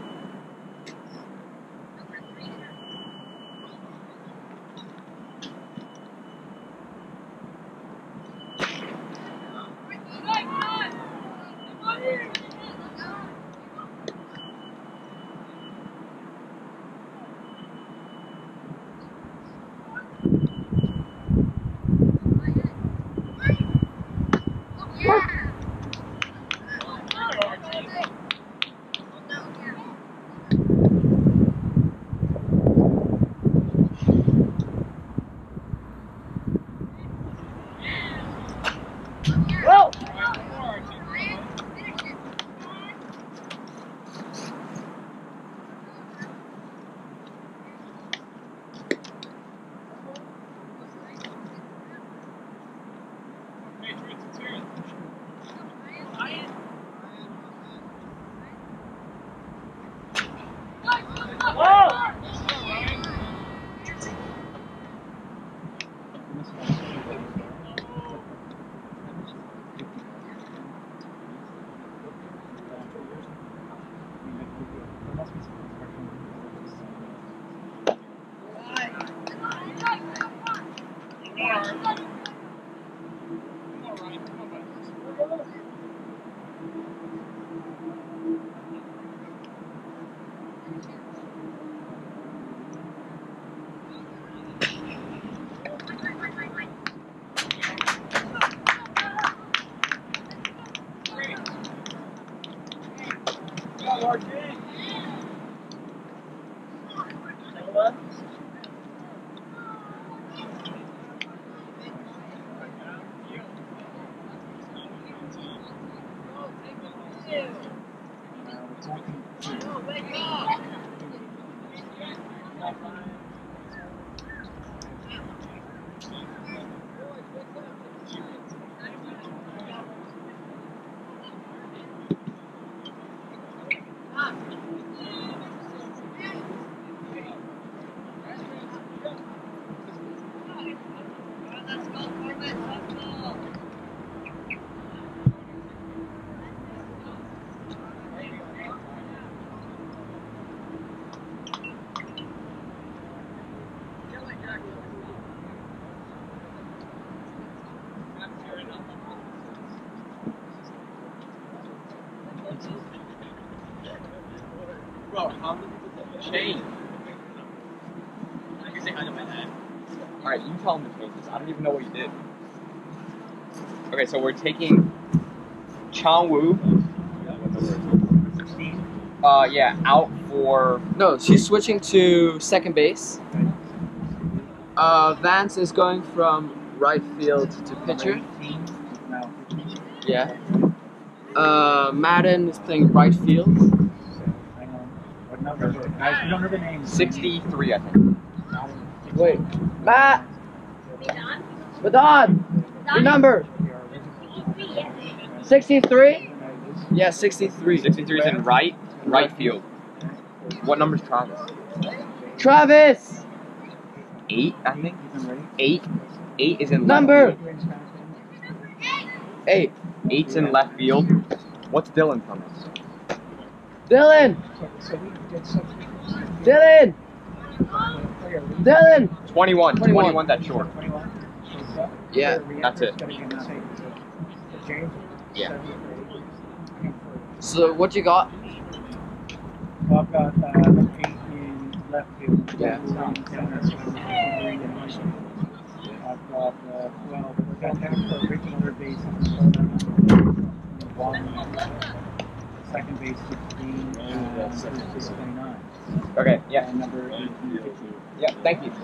Bro, how many people change? I can say hi to my dad. Alright, you tell him to change this. I don't even know what you did. Okay, so we're taking Changwu. Yeah, out for. No, she's switching to second base. Vance is going from right field to pitcher. Yeah. Madden is playing right field. What number? You don't know the name. 63, I think. Wait, Matt! Madon! Your number! 63? Yeah, 63. 63 is in right field. What number's Travis? Travis! 8, I think. 8. 8 is in Number! left field. 8. 8's in left field. What's Dylan from us? Dylan! Dylan! Dylan! 21. 21. 21 that's short. Yeah. That's it. Yeah. So what you got? Well, I've got 8 in left field. Yeah. I've got 12. I've got 10 for original third base. One second base 16 and third base 29. Okay, yeah. And number 18, 50. Yeah, thank you.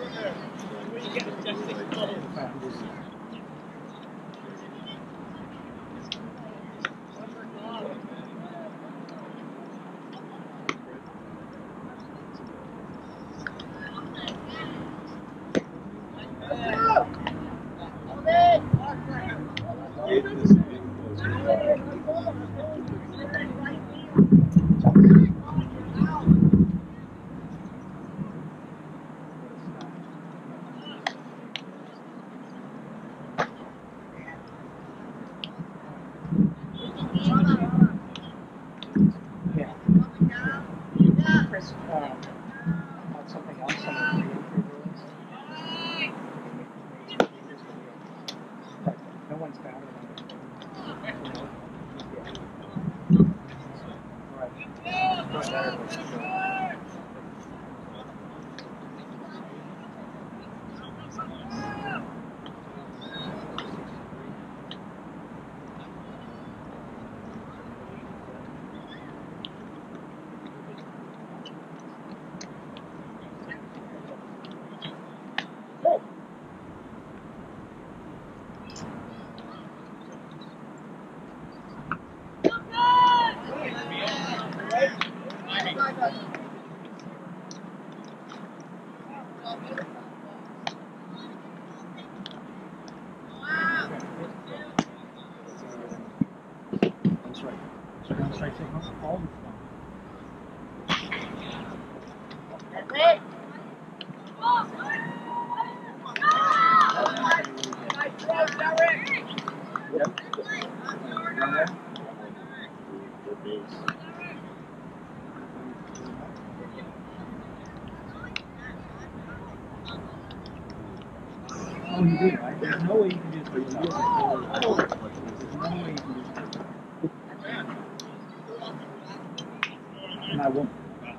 ask about something else on the pre-entry rules? But no one's bound on anything. Right. That's right. So we're going to start taking all the fun. That's it. Yep. Oh, you do, right? There's no way you can do this by yourself. There's no way you can do this by yourself. And I won't.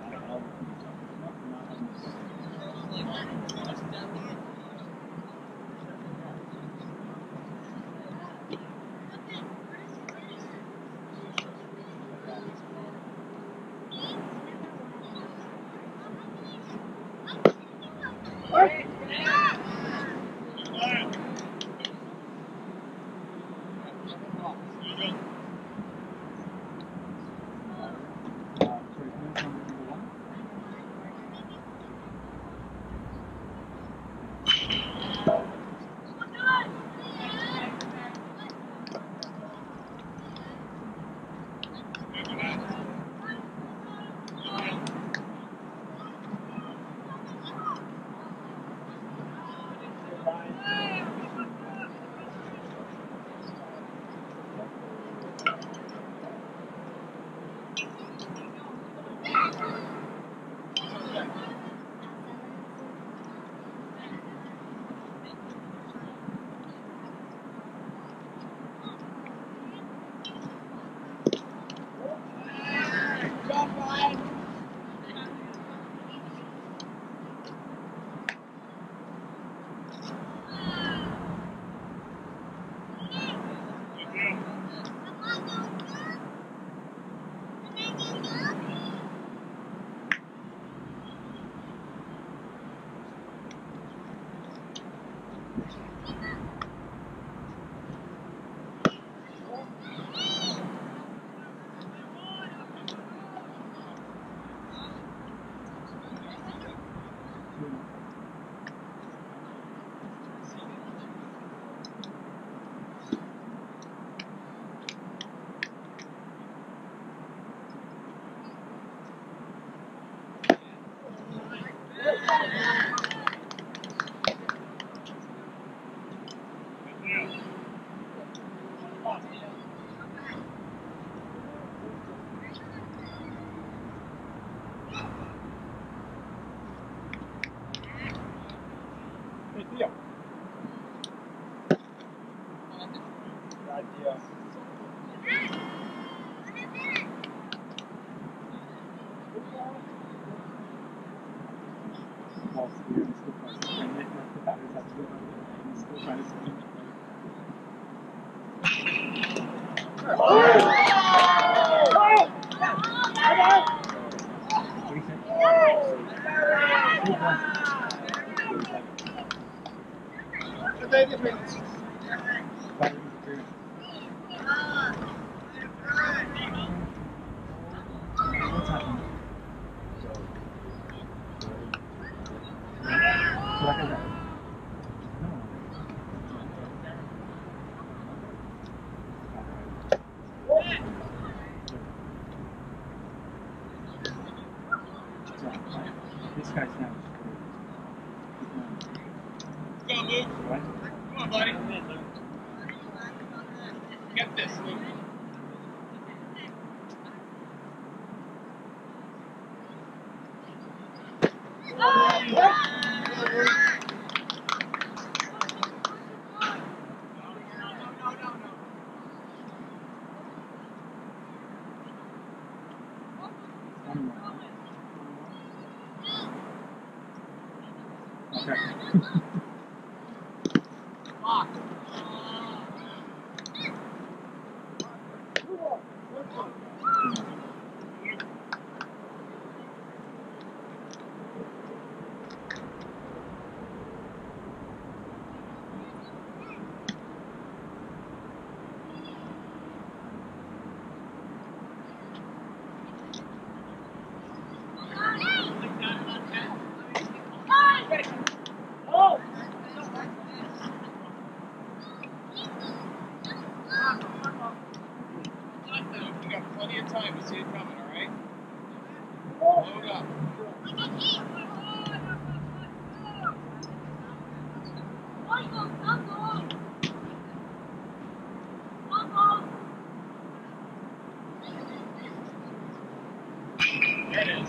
This guy's now. Go, Luke. What? Come on, buddy. Get this, Luke. You got plenty of time to see it coming, alright? Load up. There it is.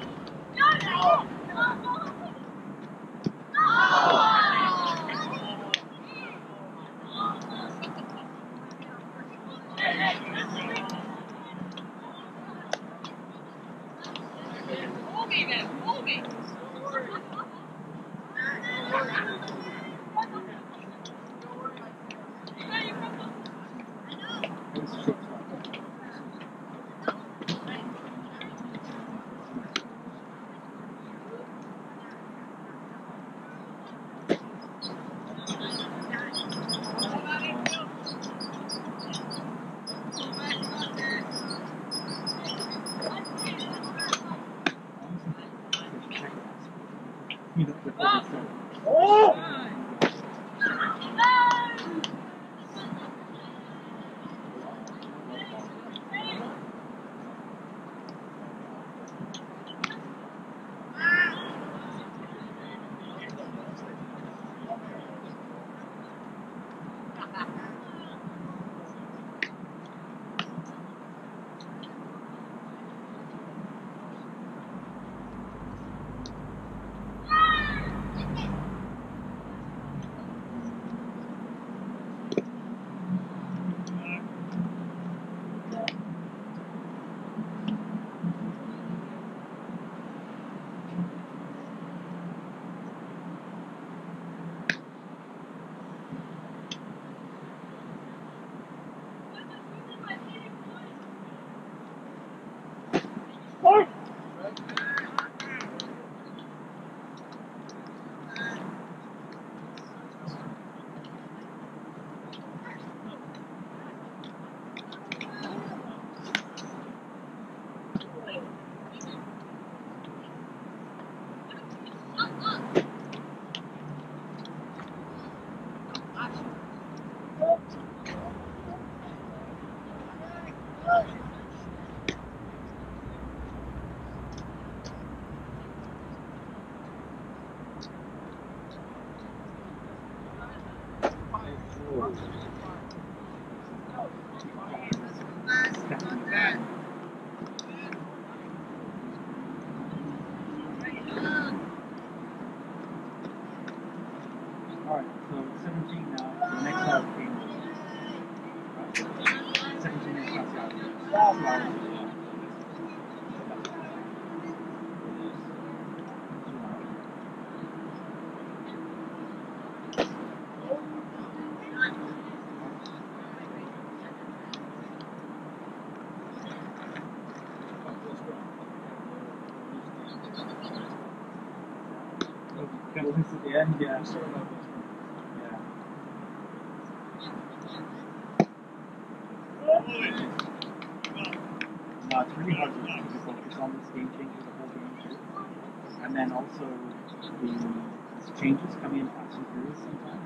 Alright, so 17 now. The next house came. 17 next house out. Because this is the end, yeah. No, it's really hard to focus on the game changes the whole game too. And then also the changes coming in fast and furious sometimes.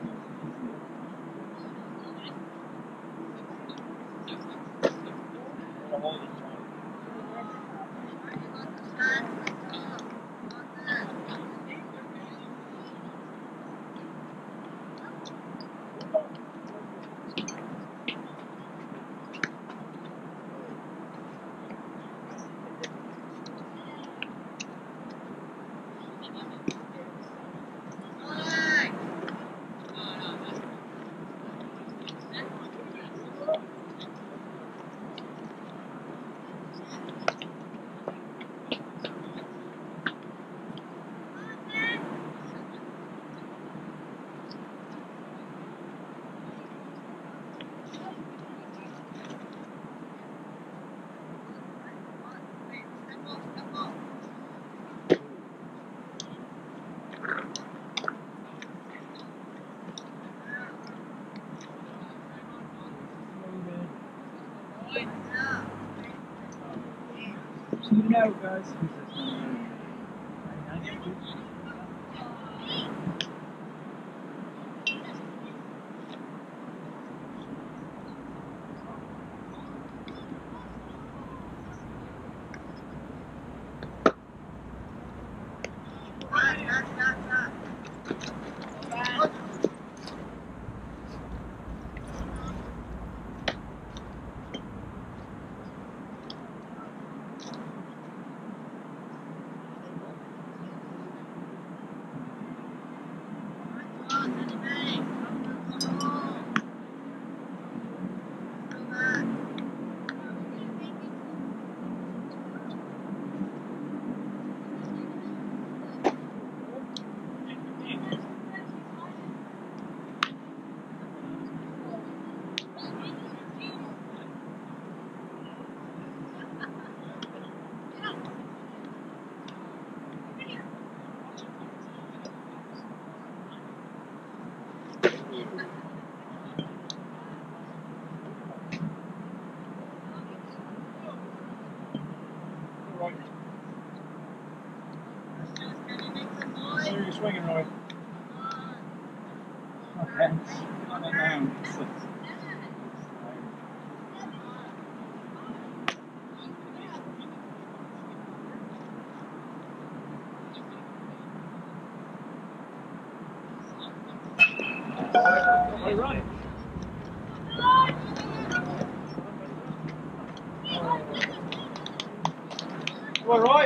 now, guys. So you're swinging, Roy. Okay. Calm it down. Hey, Ronnie. Come on, Roy.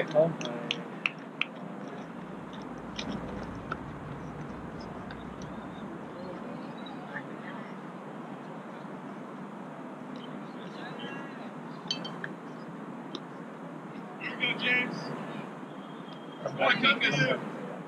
Here you go, James. Come Boy, come to you.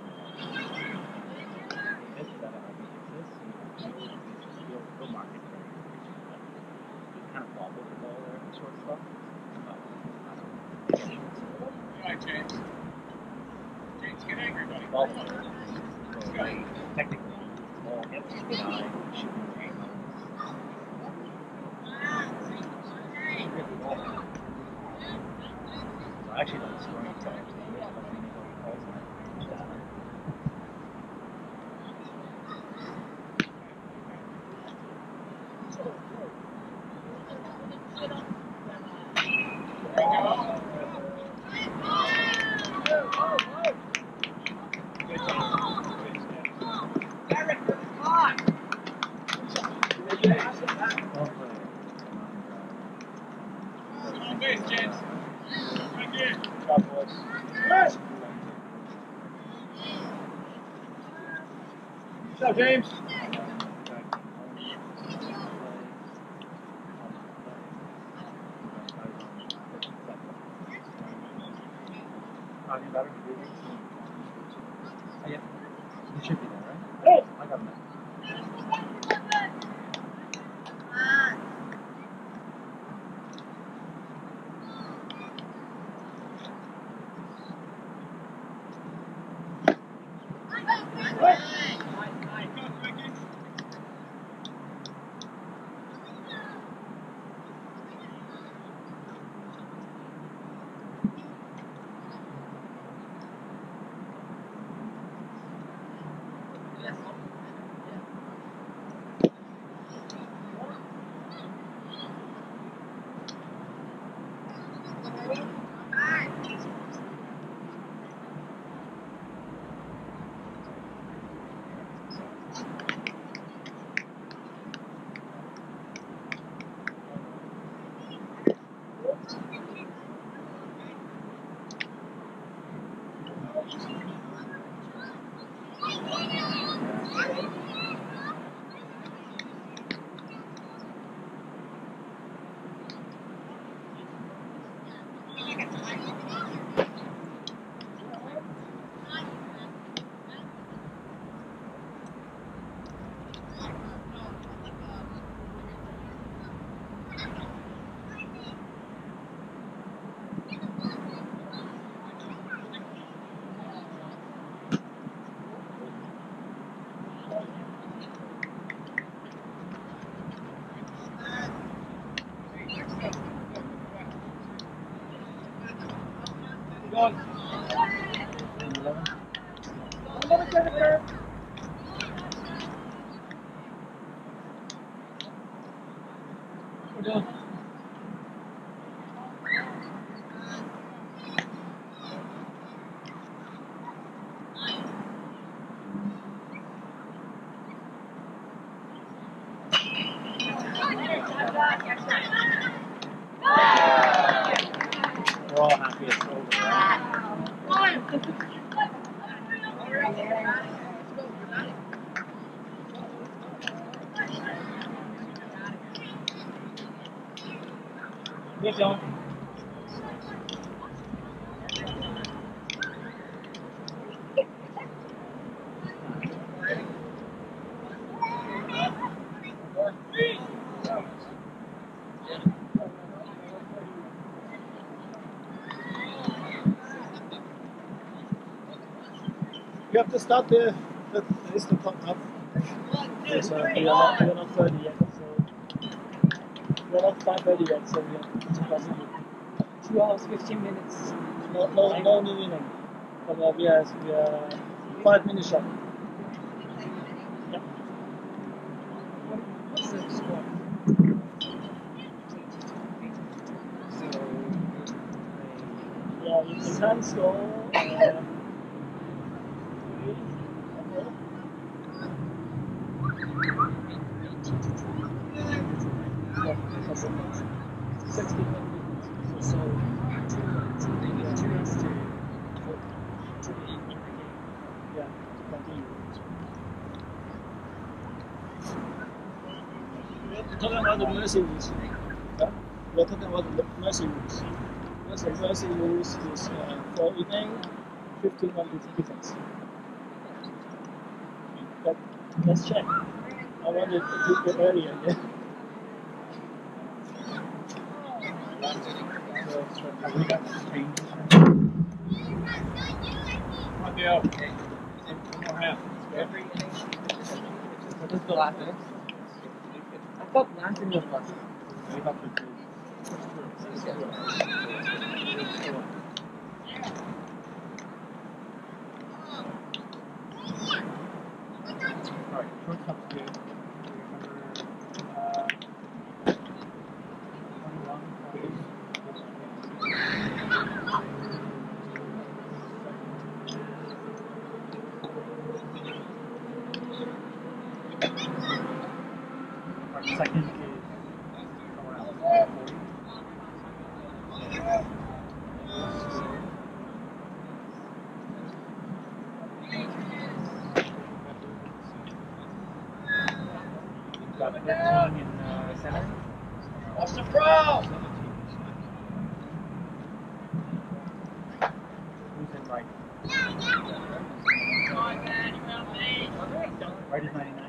All right, James. James, get angry, buddy. Technically, ball hits the eye, shooting the game. So I actually don't score any times. Get on base, James. Right here. Good job, boys. Good job, James. Talking about it, yeah. You should be there, right? Hey! I got him. Come on, Jennifer. We're done. We're all happy it's over. Good job. You have to start the clock up. So we are not 30 yet. So we are not 5:30 yet. So we are 2 hours 15 minutes. No new inning. But we are 5 minutes short. Yep. What's the score? Yeah, you can score. We're talking about the mercy rules. Yeah? We're talking about the mercy rules. Yes, the mercy rules is for inning 15 on defense. But let's check. I wanted to do it earlier. Yeah? We got to change. What the hell? One more half. What is the last inning? I thought last inning was last. We have to do. Alright, shortstop's good. Our second is someone else. 40. Got 13 in center. What's the pro? Who's in right? Right is 99.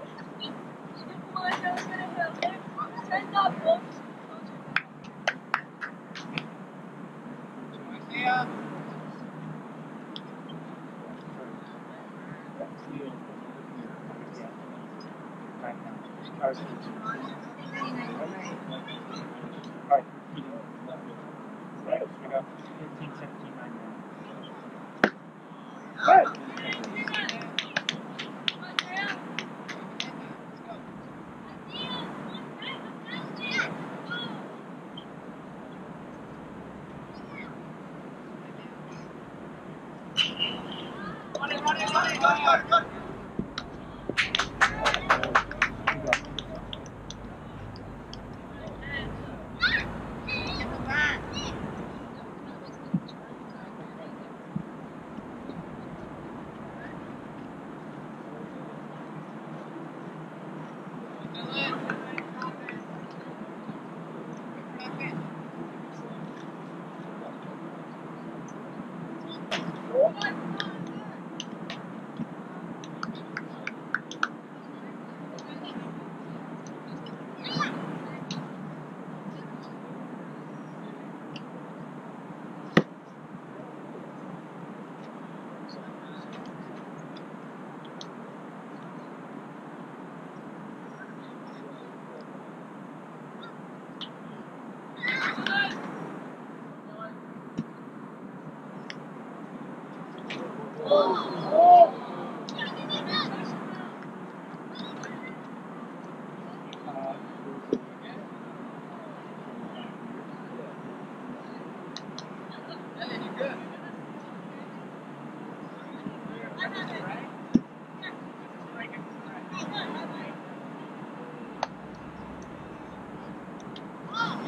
Alright, right, we got 15, 17, 9. Good!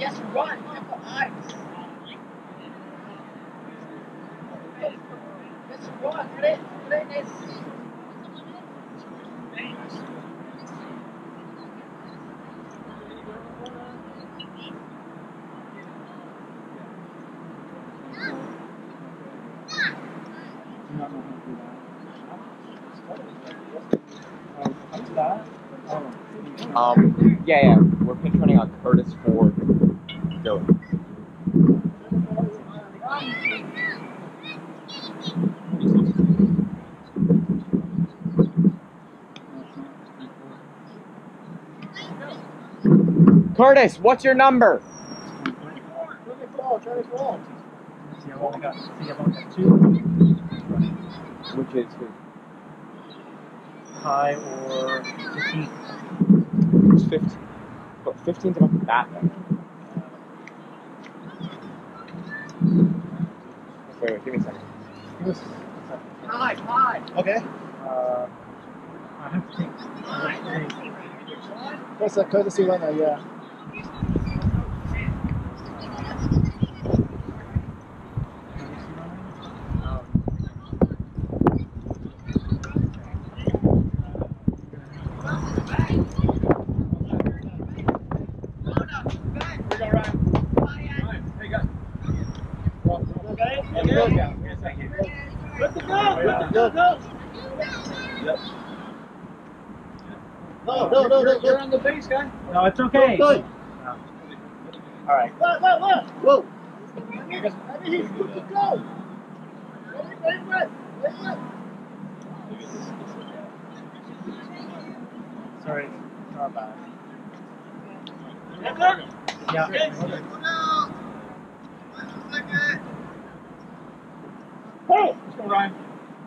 Yes, run. Yes, run. Ready, Nate. Yeah. We're pinch running on Curtis Ford. Dylan. Curtis, what's your number? See, I've only got two. Which is who? High or 15. Who's 15? But 15's about that though. Wait, give me a second. Give us a second. High. Okay. I have to take. That's a courtesy runner, yeah. No. You're on the base, guy. No, it's okay. Good. No. All right. Whoa. He's good to go. Ready. Sorry. Not bad. Yeah. Yeah. Hey. Let's go, Ryan.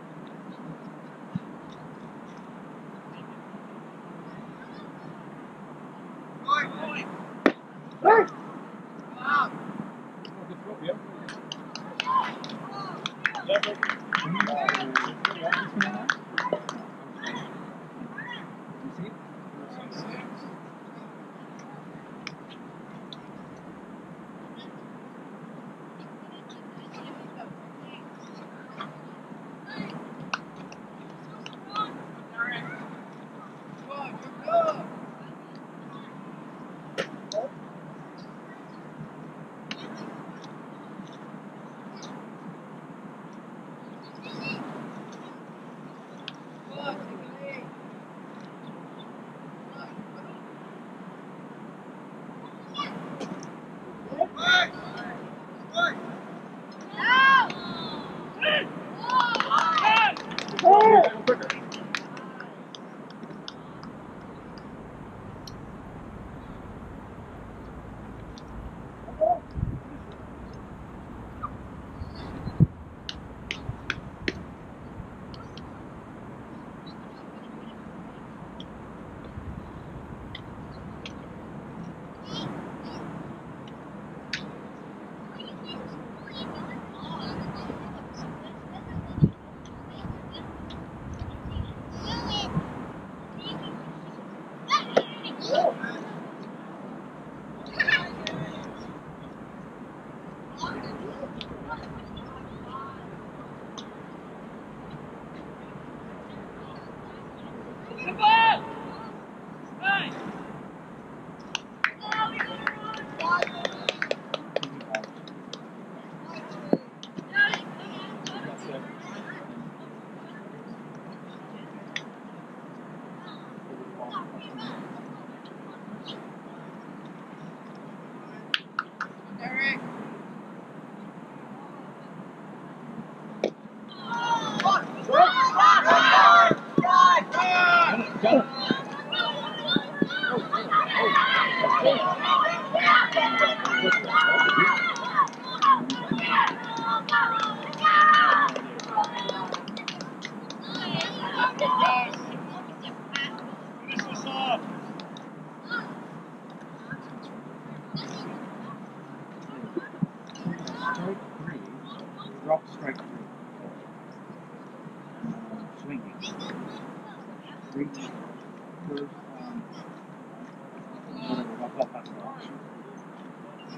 Strike three. Drop strike three. Swinging. Reach. First. Whatever. Up, up, up.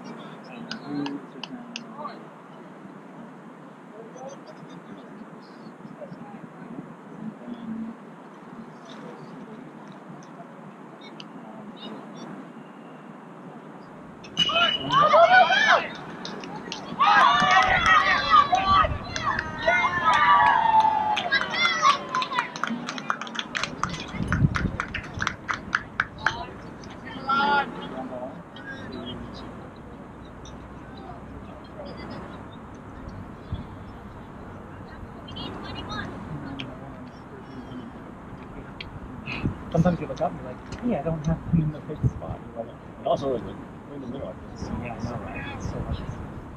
sometimes you look up and you're like, hey, I don't have to be in the fifth spot. You're like, And also, like, we're in the middle of this. yeah, I know, right? It's so hard.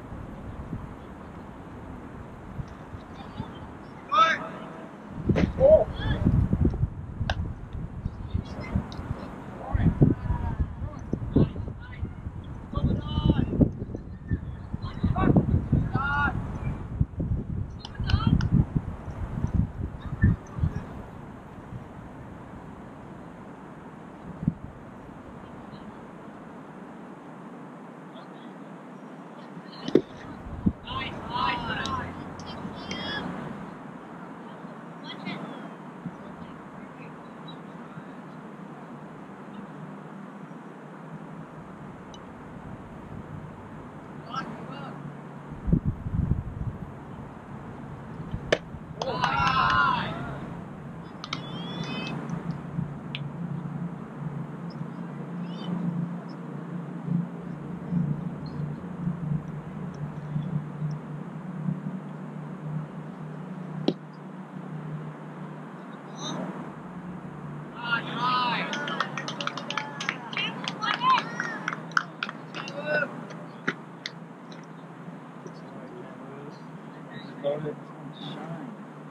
Loaded and shine.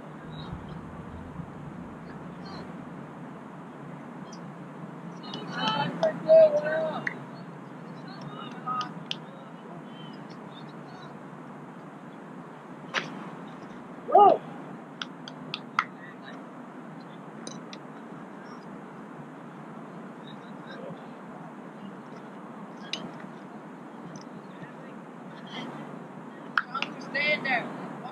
Whoa! Stand there.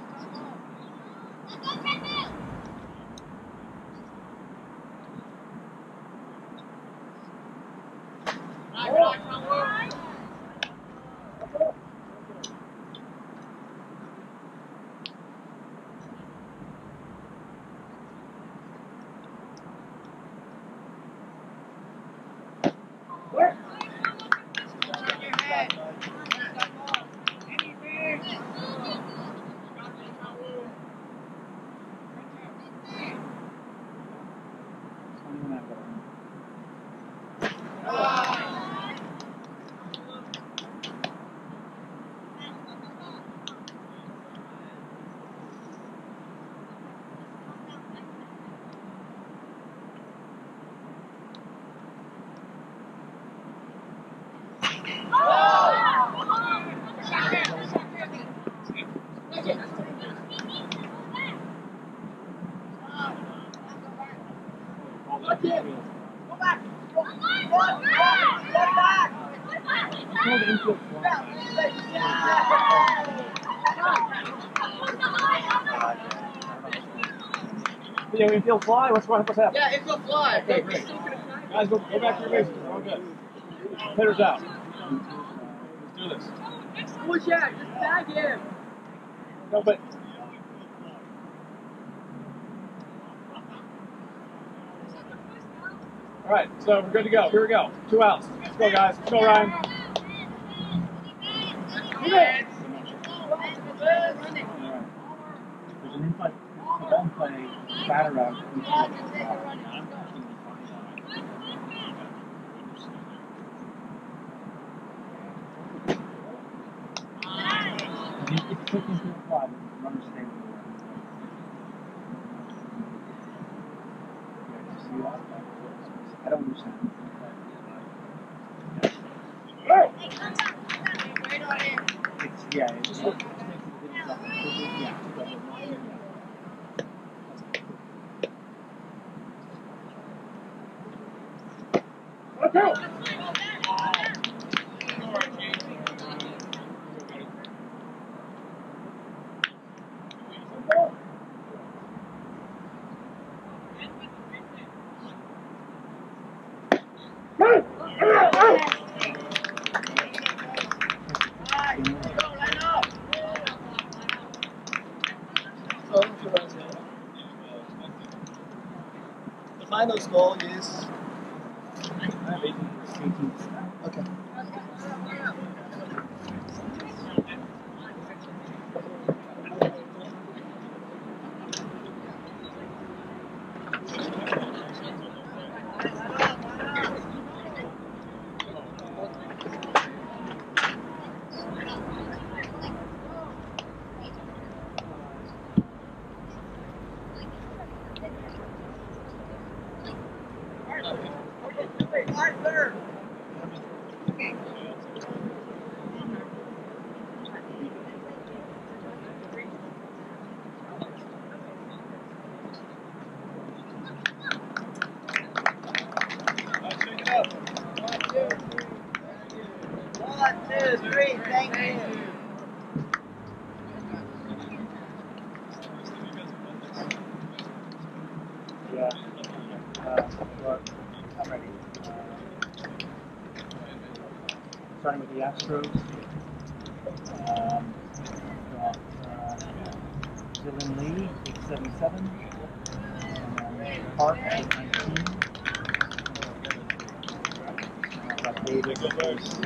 Yeah, infield fly. What's happening? Yeah, it's a fly. Okay, great. Guys, go back to your bases. We're all good. Hitters out. Let's do this. Push out. Just tag him. No, but. All right, so we're good to go. Here we go. 2 outs. Let's go, guys. Let's go, Ryan. There's an inside ball play, batter out. If it's quick into the fly, the runners stay with the run. Yeah, see that? I don't understand. It's, yeah, it's just makes it yeah. Okay. The final score is okay. Arthur. One, two, three. Thank you. Yeah. But I'm ready. Starting with the Astros. Got Dylan Lee, 877. Park, 819. Got David, 36.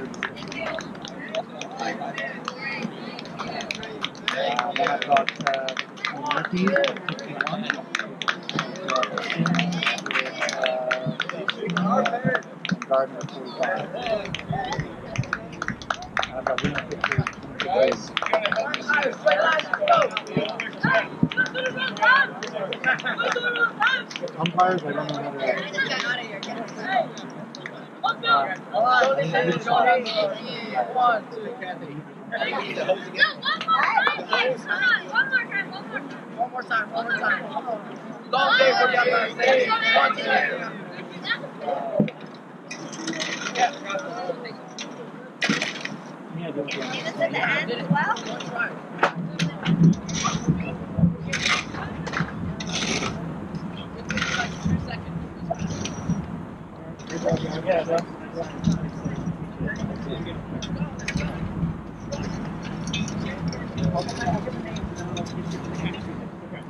Then I've got Murphy, 51. Gardner 45. I've got winner pictures 26. Umpires, I don't know how to. One, two, Kathy. One more time. Long day for the other side. One, two. Yeah, don't Is it the end as well? Yeah,